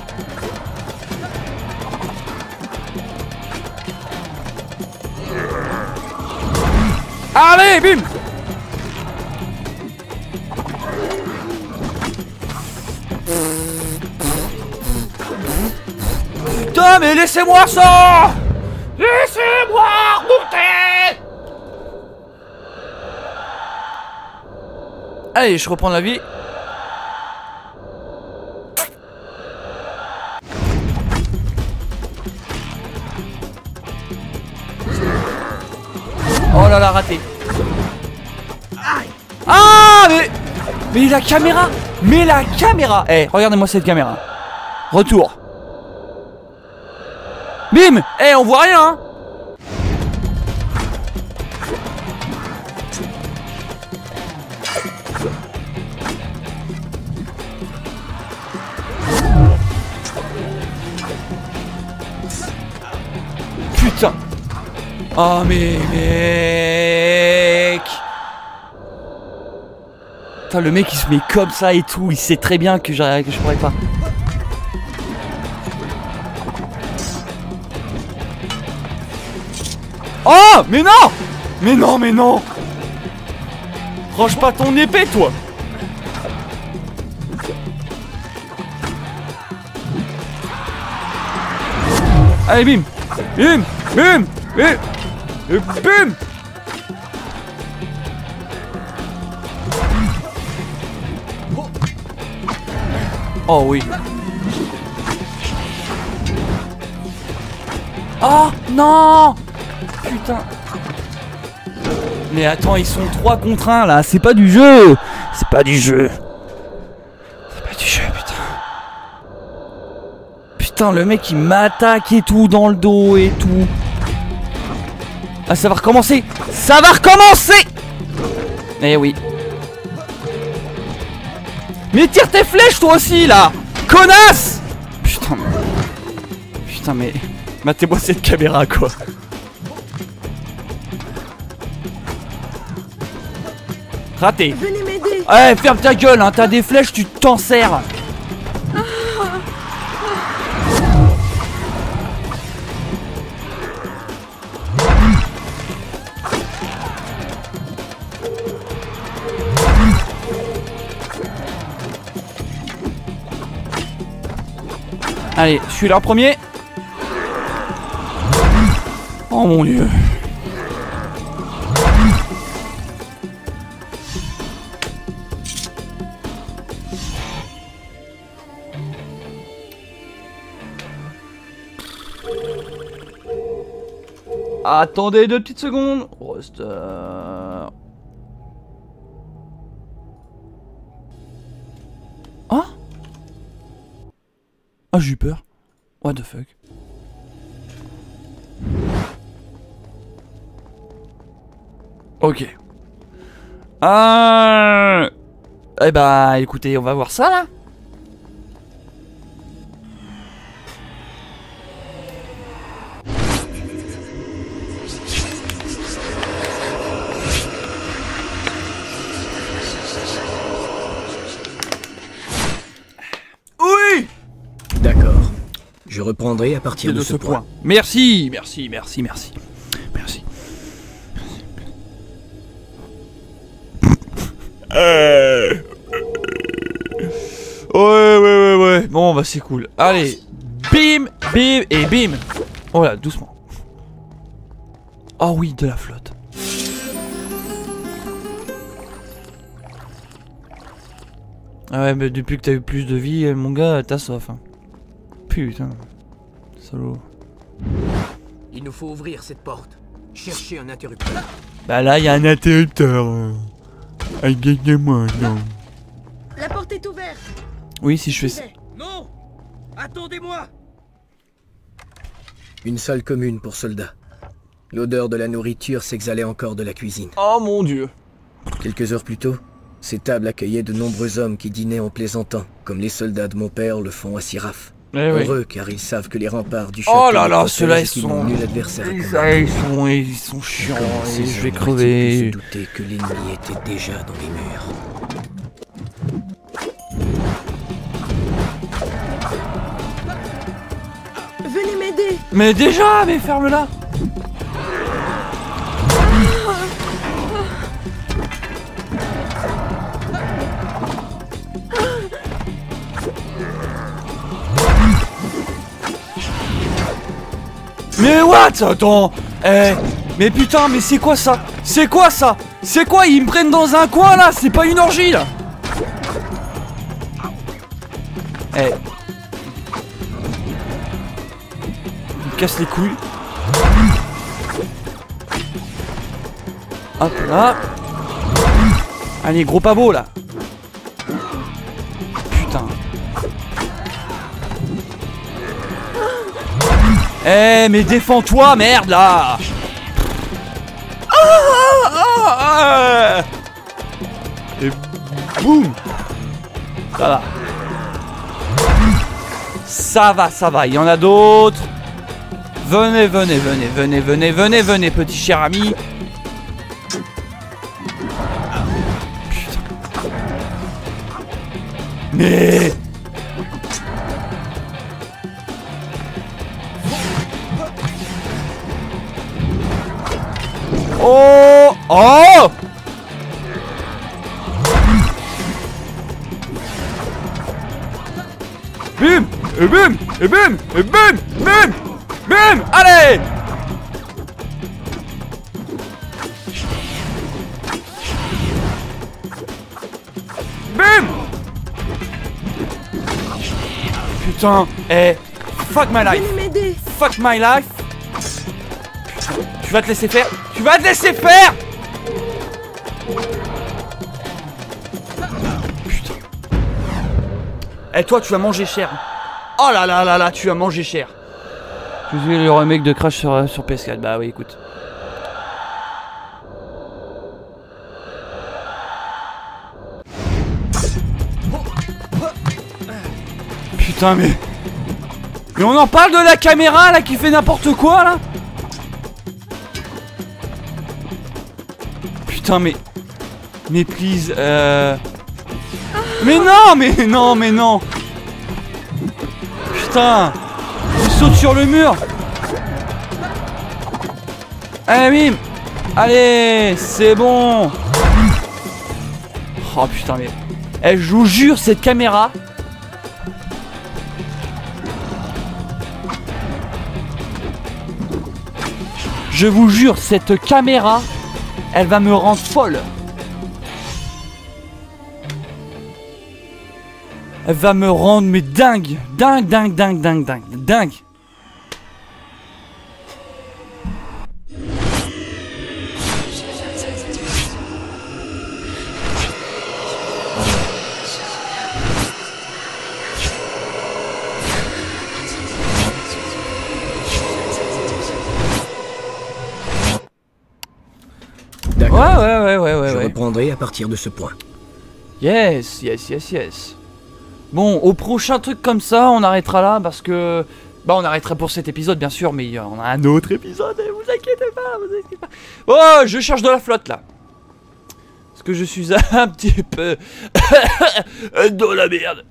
Speaker 1: Allez, bim. Putain, mais laissez-moi ça. Laissez-moi remonter. Allez, je reprends la vie. Oh là là, raté. Ah mais mais la caméra. Mais la caméra. Eh, hey, regardez-moi cette caméra. Retour. Bim. Eh, hey, on voit rien hein. Putain. Oh mais mec. Putain, le mec il se met comme ça et tout. Il sait très bien que, que je pourrais pas. Oh mais non. Mais non mais non. Range pas ton épée toi. Allez bim. Bim. Bim. Bim. Et bim. Oh oui. Oh non. Putain. Mais attends, ils sont trois contre un là, c'est pas du jeu. C'est pas du jeu. C'est pas du jeu, putain. Putain, le mec il m'attaque et tout dans le dos et tout. Ah, ça va recommencer. Ça va recommencer. Eh oui. Mais tire tes flèches toi aussi là. Connasse. Putain. Putain mais... Matez-moi cette caméra quoi. Raté.
Speaker 2: Venez m'aider.
Speaker 1: Ouais, ferme ta gueule, hein, t'as des flèches, tu t'en sers. Allez, je suis là en premier. Oh mon dieu. Attendez deux petites secondes. Roster. Ah. Ah, j'ai eu peur. What the fuck. Ok. Euh... Eh bah, écoutez, on va voir ça là. Oui.
Speaker 3: D'accord. Je reprendrai à partir de,
Speaker 1: de
Speaker 3: ce,
Speaker 1: ce
Speaker 3: point.
Speaker 1: point. Merci, merci, merci, merci. Merci. Euh... Ouais, ouais, ouais, ouais. Bon, bah c'est cool. Allez, bim, bim et bim. Oh là, doucement. Oh oui, de la flotte. Ah ouais, mais depuis que t'as eu plus de vie, mon gars, t'as soif. Hein. Putain. Salaud.
Speaker 3: Il nous faut ouvrir cette porte. Chercher un interrupteur.
Speaker 1: Bah là, il y a un interrupteur. Aidez-moi, non.
Speaker 2: La porte est ouverte.
Speaker 1: Oui, si je fais ça.
Speaker 4: Non. Attendez-moi.
Speaker 3: Une salle commune pour soldats. L'odeur de la nourriture s'exhalait encore de la cuisine.
Speaker 1: Oh mon dieu.
Speaker 3: Quelques heures plus tôt, ces tables accueillaient de nombreux hommes qui dînaient en plaisantant, comme les soldats de mon père le font à Siraf.
Speaker 1: Eh oui.
Speaker 3: Heureux, car ils savent que les remparts du château...
Speaker 1: Oh là là,
Speaker 3: protègent
Speaker 1: ceux-là, ils
Speaker 3: qui
Speaker 1: sont...
Speaker 3: n'ont nul adversaire à
Speaker 1: Ils,
Speaker 3: combattre.
Speaker 1: ils sont... Ils sont chiants,
Speaker 3: Comment ces
Speaker 1: et je vais
Speaker 3: hommes
Speaker 1: crever.
Speaker 3: auraient-ils pu se douter que l'ennemi était déjà dans les murs?
Speaker 2: Venez m'aider.
Speaker 1: Mais déjà, mais ferme-la. Mais what? Attends. Eh. Mais putain, mais c'est quoi ça? C'est quoi ça? C'est quoi? Ils me prennent dans un coin là? C'est pas une orgie là? Eh. Ils me cassent les couilles. Hop là. Allez, gros pavot là. Putain. Eh, mais défends-toi, merde là. Ah, ah, ah. Et boum. Ça va. Ça va, ça va. Il y en a d'autres. Venez, venez, venez, venez, venez, venez, venez, petit cher ami. Putain. Mais... Oh! Oh! Bim! Et bim! Et bim! Et bim! Bim! Bim! Allez! Bim! Putain! Eh! Fuck my life!
Speaker 2: Venez m'aider.
Speaker 1: Fuck my life! Tu vas te laisser faire? Tu vas te laisser faire! Putain. Eh toi tu vas manger cher. Oh là là là là, tu vas manger cher. Tu veux le remake de Crash sur, sur P S quatre? Bah oui, écoute. Putain mais... Mais on en parle de la caméra là qui fait n'importe quoi là? Putain mais... Mais please, euh... Mais non, mais non, mais non. Putain. Il saute sur le mur. Allez, bim. Allez, c'est bon. Oh putain mais... Eh, je vous jure, cette caméra... Je vous jure, cette caméra... Elle va me rendre folle. Elle va me rendre mais dingue. Dingue, dingue, dingue, dingue, dingue. Dingue.
Speaker 3: D'accord.
Speaker 1: Ouais, ouais, ouais, ouais, ouais.
Speaker 3: Je
Speaker 1: ouais.
Speaker 3: reprendrai à partir de ce point.
Speaker 1: Yes, yes, yes, yes. Bon, au prochain truc comme ça, on arrêtera là parce que... Bah, on arrêtera pour cet épisode, bien sûr, mais on a un autre épisode, vous inquiétez pas, vous inquiétez pas. Oh, je cherche de la flotte, là. Parce que je suis un petit peu... dans la merde.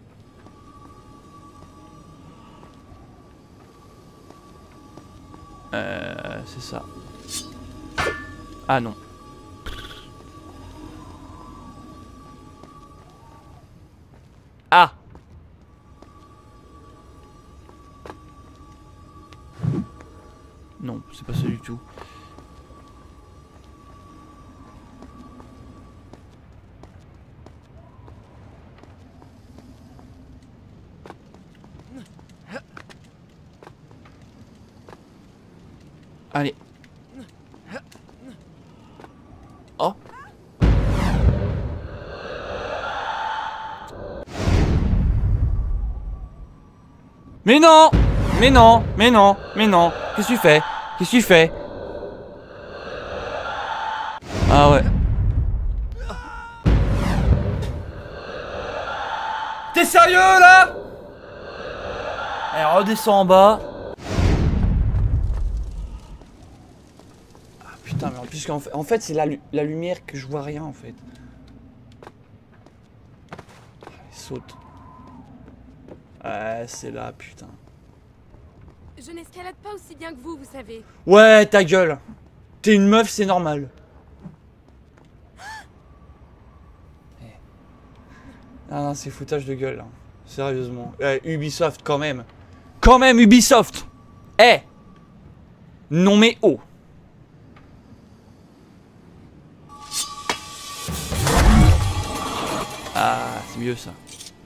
Speaker 1: Euh... C'est ça. Ah non. Ah. Non, c'est pas ça du tout. Allez. Oh. Mais non! Mais non! Mais non! Mais non! Qu'est-ce que tu fais? Qu'est-ce que tu fais? Ah ouais. T'es sérieux là? Elle redescend en bas. Ah putain, mais en plus, en fait, en fait c'est la, la lumière que je vois rien en fait. Elle saute. Ouais, c'est là, putain.
Speaker 2: Je n'escalade pas aussi bien que vous, vous savez.
Speaker 1: Ouais, ta gueule. T'es une meuf, c'est normal. Ah non, c'est foutage de gueule, hein. Sérieusement. Eh, Ubisoft, quand même. Quand même, Ubisoft. Eh. Non mais oh. Ah, c'est mieux ça.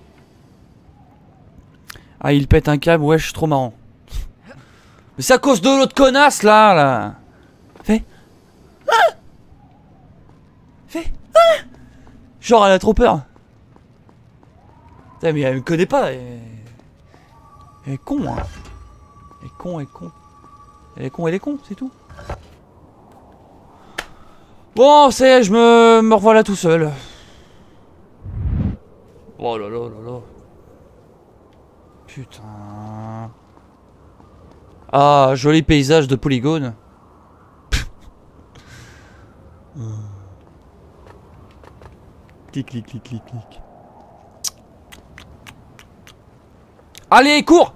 Speaker 1: Ah, il pète un câble, ouais, je suis trop marrant. Mais c'est à cause de l'autre connasse, là, là. Fais. Ah. Fais. Ah. Genre, elle a trop peur. Putain, mais elle me connaît pas. Elle, elle est con, hein. Elle est con, elle est con. Elle est con, elle est con, c'est tout. Bon, c'est, je me, me revoilà tout seul. Oh là là là là. Putain. Ah, joli paysage de polygone. Clic, clic, clic, clic, clic. Allez, cours!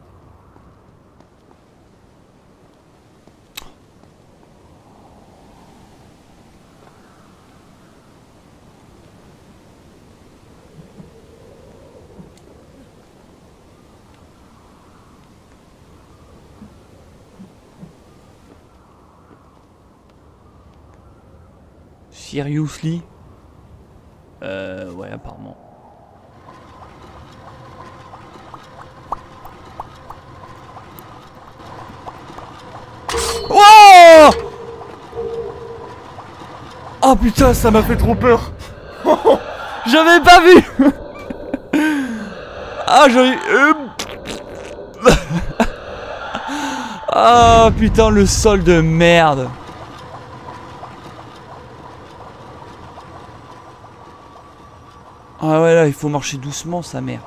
Speaker 1: Seriously? Euh, ouais, apparemment. Oh! Oh putain, ça m'a fait trop peur. J'avais pas vu. Ah, j'avais... Ah putain, le sol de merde. Ah ouais, là, il faut marcher doucement, sa mère.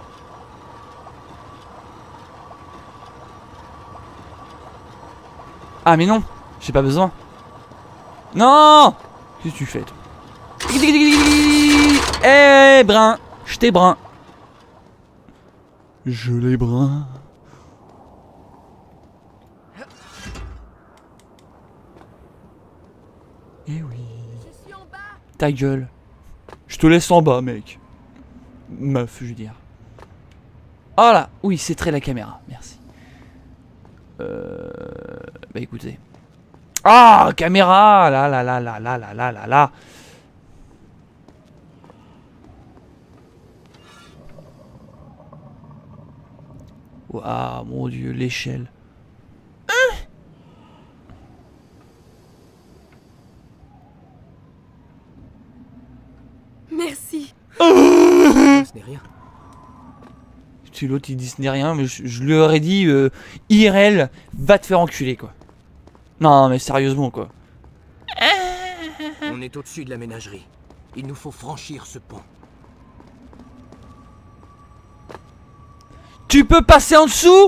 Speaker 1: Ah mais non, j'ai pas besoin. Non! Qu'est-ce que tu fais, toi? Eh, hey, brun, je t'ai brun. Je l'ai brun. Eh oui.
Speaker 2: Je suis en bas.
Speaker 1: Ta gueule. Je te laisse en bas, mec. Meuf, je veux dire. Oh là, oui, c'est très la caméra, merci. Euh... Bah écoutez. Ah, caméra, là, là, là, là, là, là, là, là, là. Waouh, mon Dieu, l'échelle. Hein?
Speaker 2: Merci.
Speaker 3: Ce n'est rien.
Speaker 1: Si l'autre il dit ce n'est rien, mais je, je lui aurais dit euh, I R L, va te faire enculer quoi. Non mais sérieusement quoi.
Speaker 3: On est au-dessus de la ménagerie. Il nous faut franchir ce pont.
Speaker 1: Tu peux passer en dessous?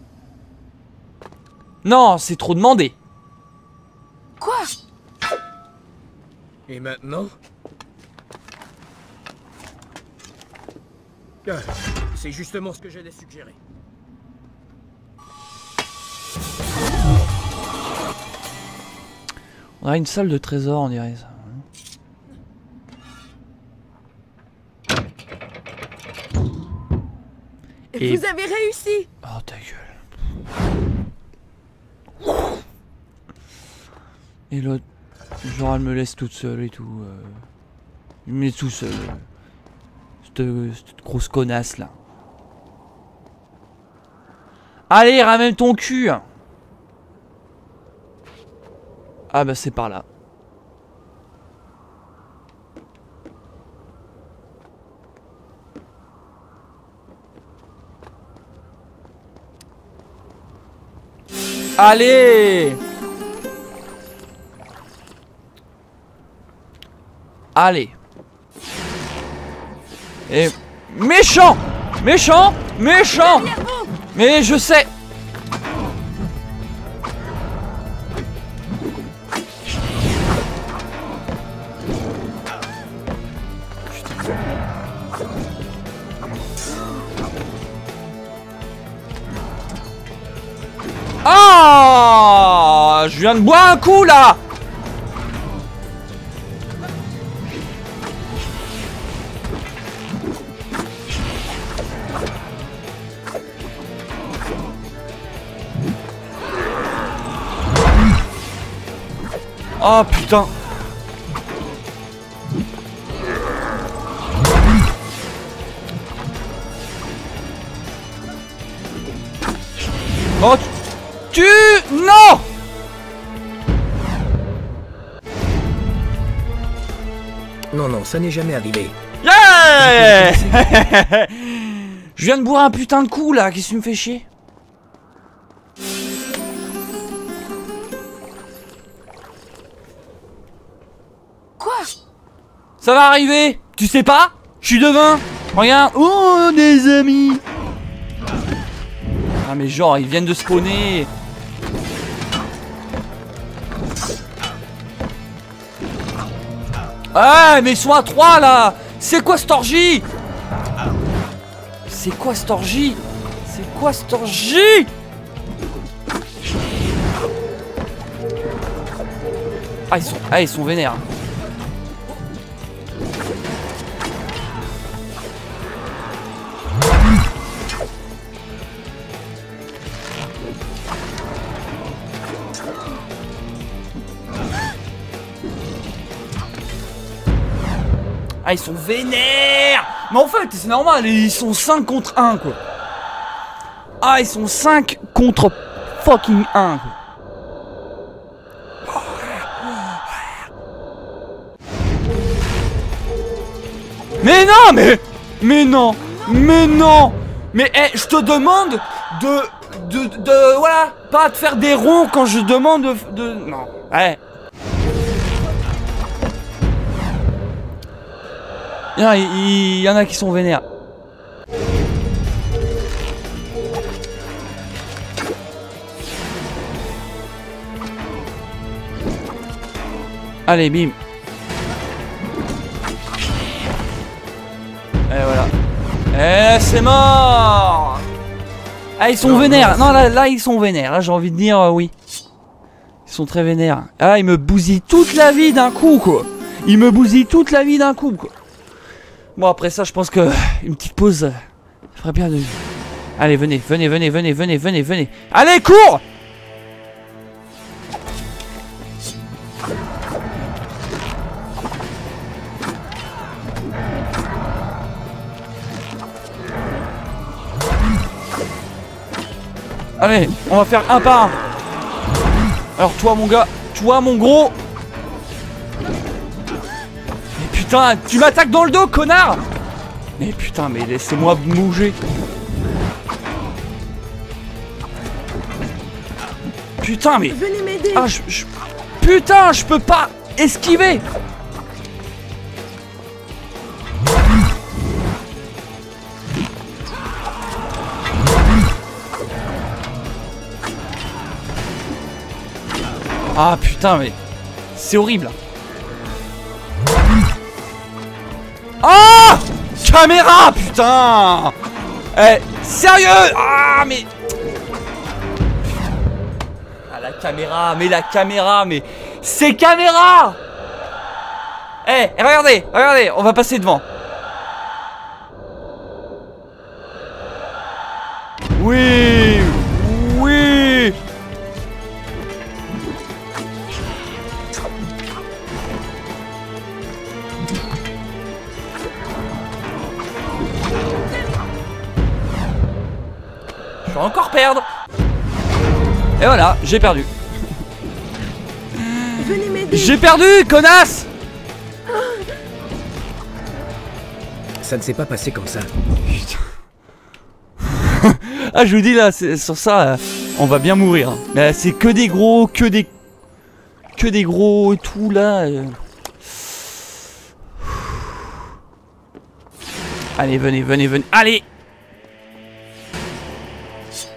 Speaker 1: Non, c'est trop demandé.
Speaker 2: Quoi?
Speaker 3: Et maintenant? Ah, c'est justement ce que j'allais suggérer.
Speaker 1: On a une salle de trésor, on dirait ça. Et...
Speaker 2: Vous avez réussi.
Speaker 1: Oh ta gueule. Et l'autre, genre elle me laisse toute seule et tout. Euh... Il me laisse tout seul. Cette, cette grosse connasse là. Allez, ramène ton cul. Ah bah c'est par là. Allez! Allez! Et méchant! Méchant! Méchant! Mais je sais. Ah, je viens de boire un coup là. Oh putain. Oh tu... Non.
Speaker 3: Non, non, ça n'est jamais arrivé.
Speaker 1: Yeah. Je viens de boire un putain de coup là, qu'est-ce que tu me fais chier?
Speaker 2: Quoi?
Speaker 1: Ça va arriver. Tu sais pas? Je suis devin. Regarde. Oh, des amis. Ah mais genre, ils viennent de spawner. Ah mais ils sont à trois là. C'est quoi cette orgie? C'est quoi cette orgie? C'est quoi cette orgie? Ah ils sont, ah, ils sont vénères. Ah ils sont vénères. Mais en fait c'est normal, ils sont cinq contre un quoi. Ah ils sont cinq contre fucking un quoi. Mais non mais... Mais non. Mais non. Mais hey, je te demande de... De... De... Voilà. Pas de faire des ronds quand je demande de... de non. Ouais. Il y, a, il y en a qui sont vénères. Allez, bim. Et voilà. Et c'est mort. Ah, ils sont non, vénères. Non, non là, là, ils sont vénères. Là, j'ai envie de dire euh, oui. Ils sont très vénères. Ah, ils me bousillent toute la vie d'un coup, quoi. Ils me bousillent toute la vie d'un coup, quoi. Bon, après ça, je pense que une petite pause euh, ferait bien de... Allez, venez, venez, venez, venez, venez, venez, venez. Allez, cours! Allez, on va faire un par un. Alors toi, mon gars, toi, mon gros... Putain, tu m'attaques dans le dos, connard! Mais putain, mais laissez-moi bouger. Putain, mais...
Speaker 2: Venez m'aider.
Speaker 1: Ah, je, je... Putain, je peux pas esquiver. Ah, putain, mais... C'est horrible. Ah! Caméra, putain! Eh, sérieux? Ah, mais... Ah, la caméra, mais la caméra, mais... C'est caméra! Eh, regardez, regardez, on va passer devant. Oui! Oui! Je vais encore perdre. Et voilà, j'ai perdu.
Speaker 2: Venez m'aider.
Speaker 1: J'ai perdu, connasse.
Speaker 3: Ça ne s'est pas passé comme ça.
Speaker 1: Putain. Ah, je vous dis là, sur ça, euh, on va bien mourir. Mais c'est que des gros, que des... Que des gros et tout là. Euh... Allez, venez, venez, venez. Allez.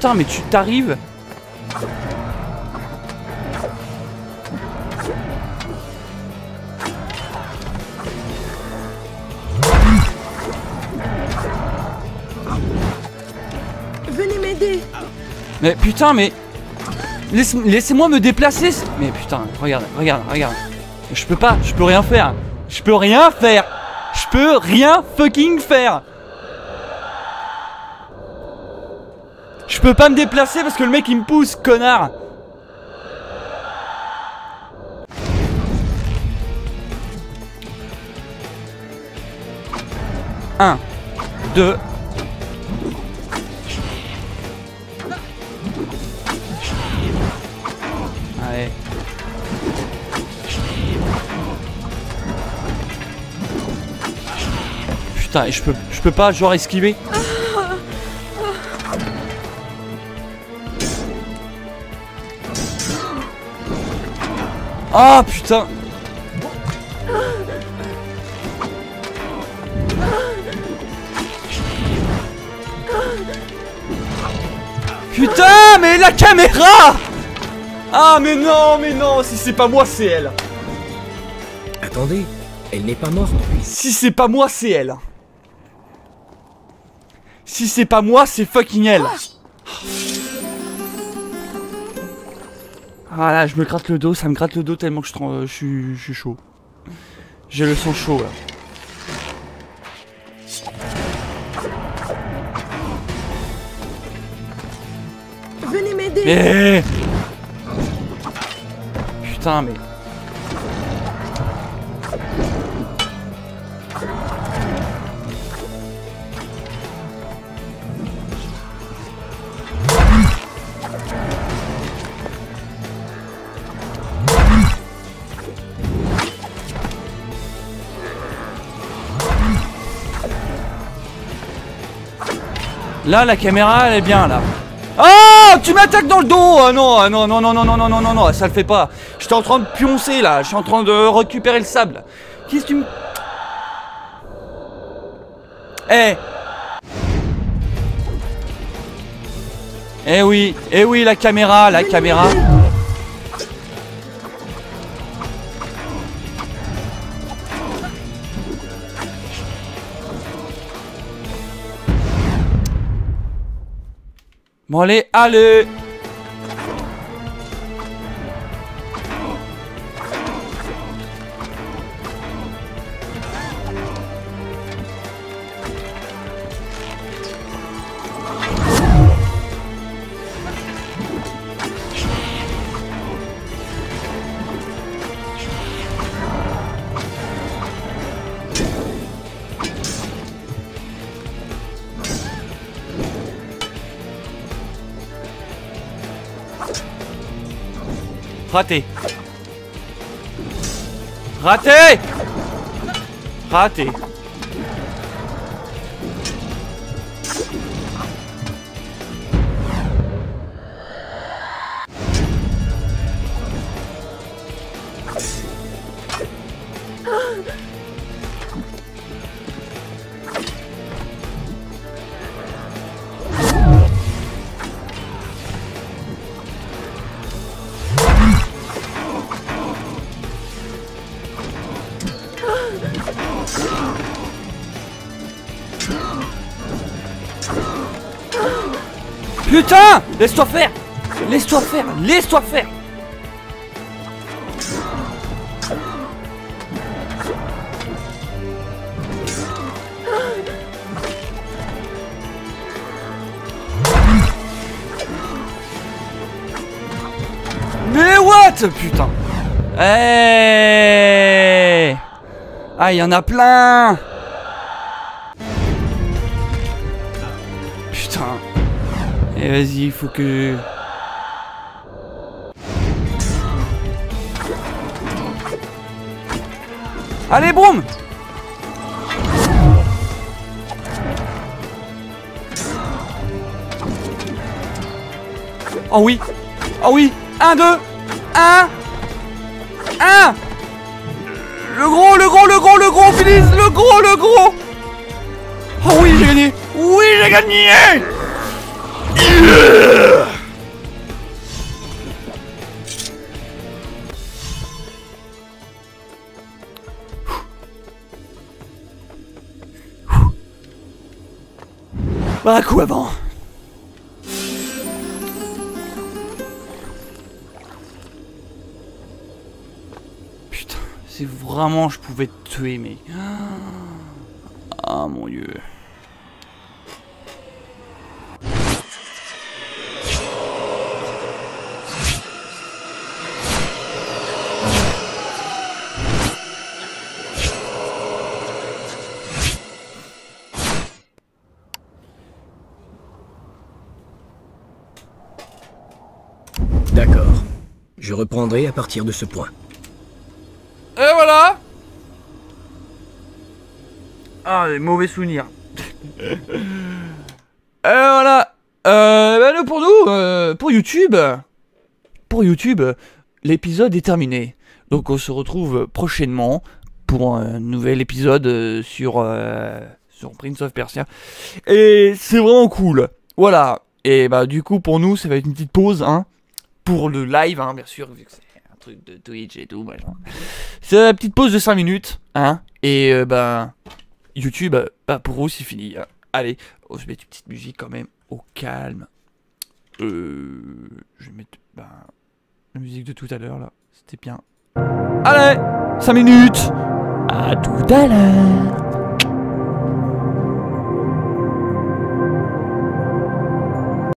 Speaker 1: putain, mais tu t'arrives.
Speaker 2: Venez m'aider.
Speaker 1: Mais putain, mais... Laisse, laissez-moi me déplacer. Mais putain, regarde, regarde, regarde. Je peux pas, je peux rien faire. Je peux rien faire. Je peux rien fucking faire. Je peux pas me déplacer parce que le mec il me pousse, connard. Un, deux. Allez. Putain, et je peux, je peux pas genre esquiver. Ah putain. Putain, mais la caméra. Ah mais non, mais non, si c'est pas moi, c'est elle.
Speaker 3: Attendez, elle n'est pas morte.
Speaker 1: Si c'est pas moi, c'est elle. Si c'est pas moi, c'est fucking elle. Ah là, je me gratte le dos, ça me gratte le dos tellement que je, je, suis, je suis chaud. J'ai le sang chaud là.
Speaker 2: Venez m'aider.
Speaker 1: Mais... Putain, mais... Là, la caméra, elle est bien, là. Oh, tu m'attaques dans le dos. Ah non, ah non, non, non, non, non, non, non, non, non, ça le fait pas. J'étais en train de pioncer, là. Je suis en train de récupérer le sable. Qu'est-ce que tu me... Eh. Eh oui, eh oui, la caméra, la caméra. Bon allez, allez. Raté. Raté. Raté. Putain! Laisse-toi faire! Laisse-toi faire! Laisse-toi faire! Mais what? Putain! Eh! Ah, il y en a plein! Putain! Et vas-y, il faut que... Allez, boum! Oh oui! Oh oui! Un, deux! Un! Un! Le gros, le gros, le gros, le gros, Félix! Le gros, le gros! Oh oui, j'ai gagné! Oui, j'ai gagné! Bah, un coup avant. Putain, si vraiment je pouvais te tuer, mais... Ah, mon Dieu.
Speaker 3: D'accord. Je reprendrai à partir de ce point.
Speaker 1: Et voilà. Ah, des mauvais souvenirs. Et voilà. Euh, bah, nous, pour nous, euh, pour YouTube, pour YouTube, l'épisode est terminé. Donc on se retrouve prochainement pour un nouvel épisode euh, sur, euh, sur Prince of Persia. Et c'est vraiment cool. Voilà. Et bah du coup pour nous ça va être une petite pause, hein. Pour le live, hein, bien sûr, vu que c'est un truc de Twitch et tout, machin. C'est la petite pause de cinq minutes, hein. Et euh, bah YouTube, bah pour vous c'est fini. Hein. Allez, oh, je vais mettre une petite musique quand même au calme. Euh, je vais mettre bah, la musique de tout à l'heure là, c'était bien. Allez, cinq minutes. À tout à l'heure.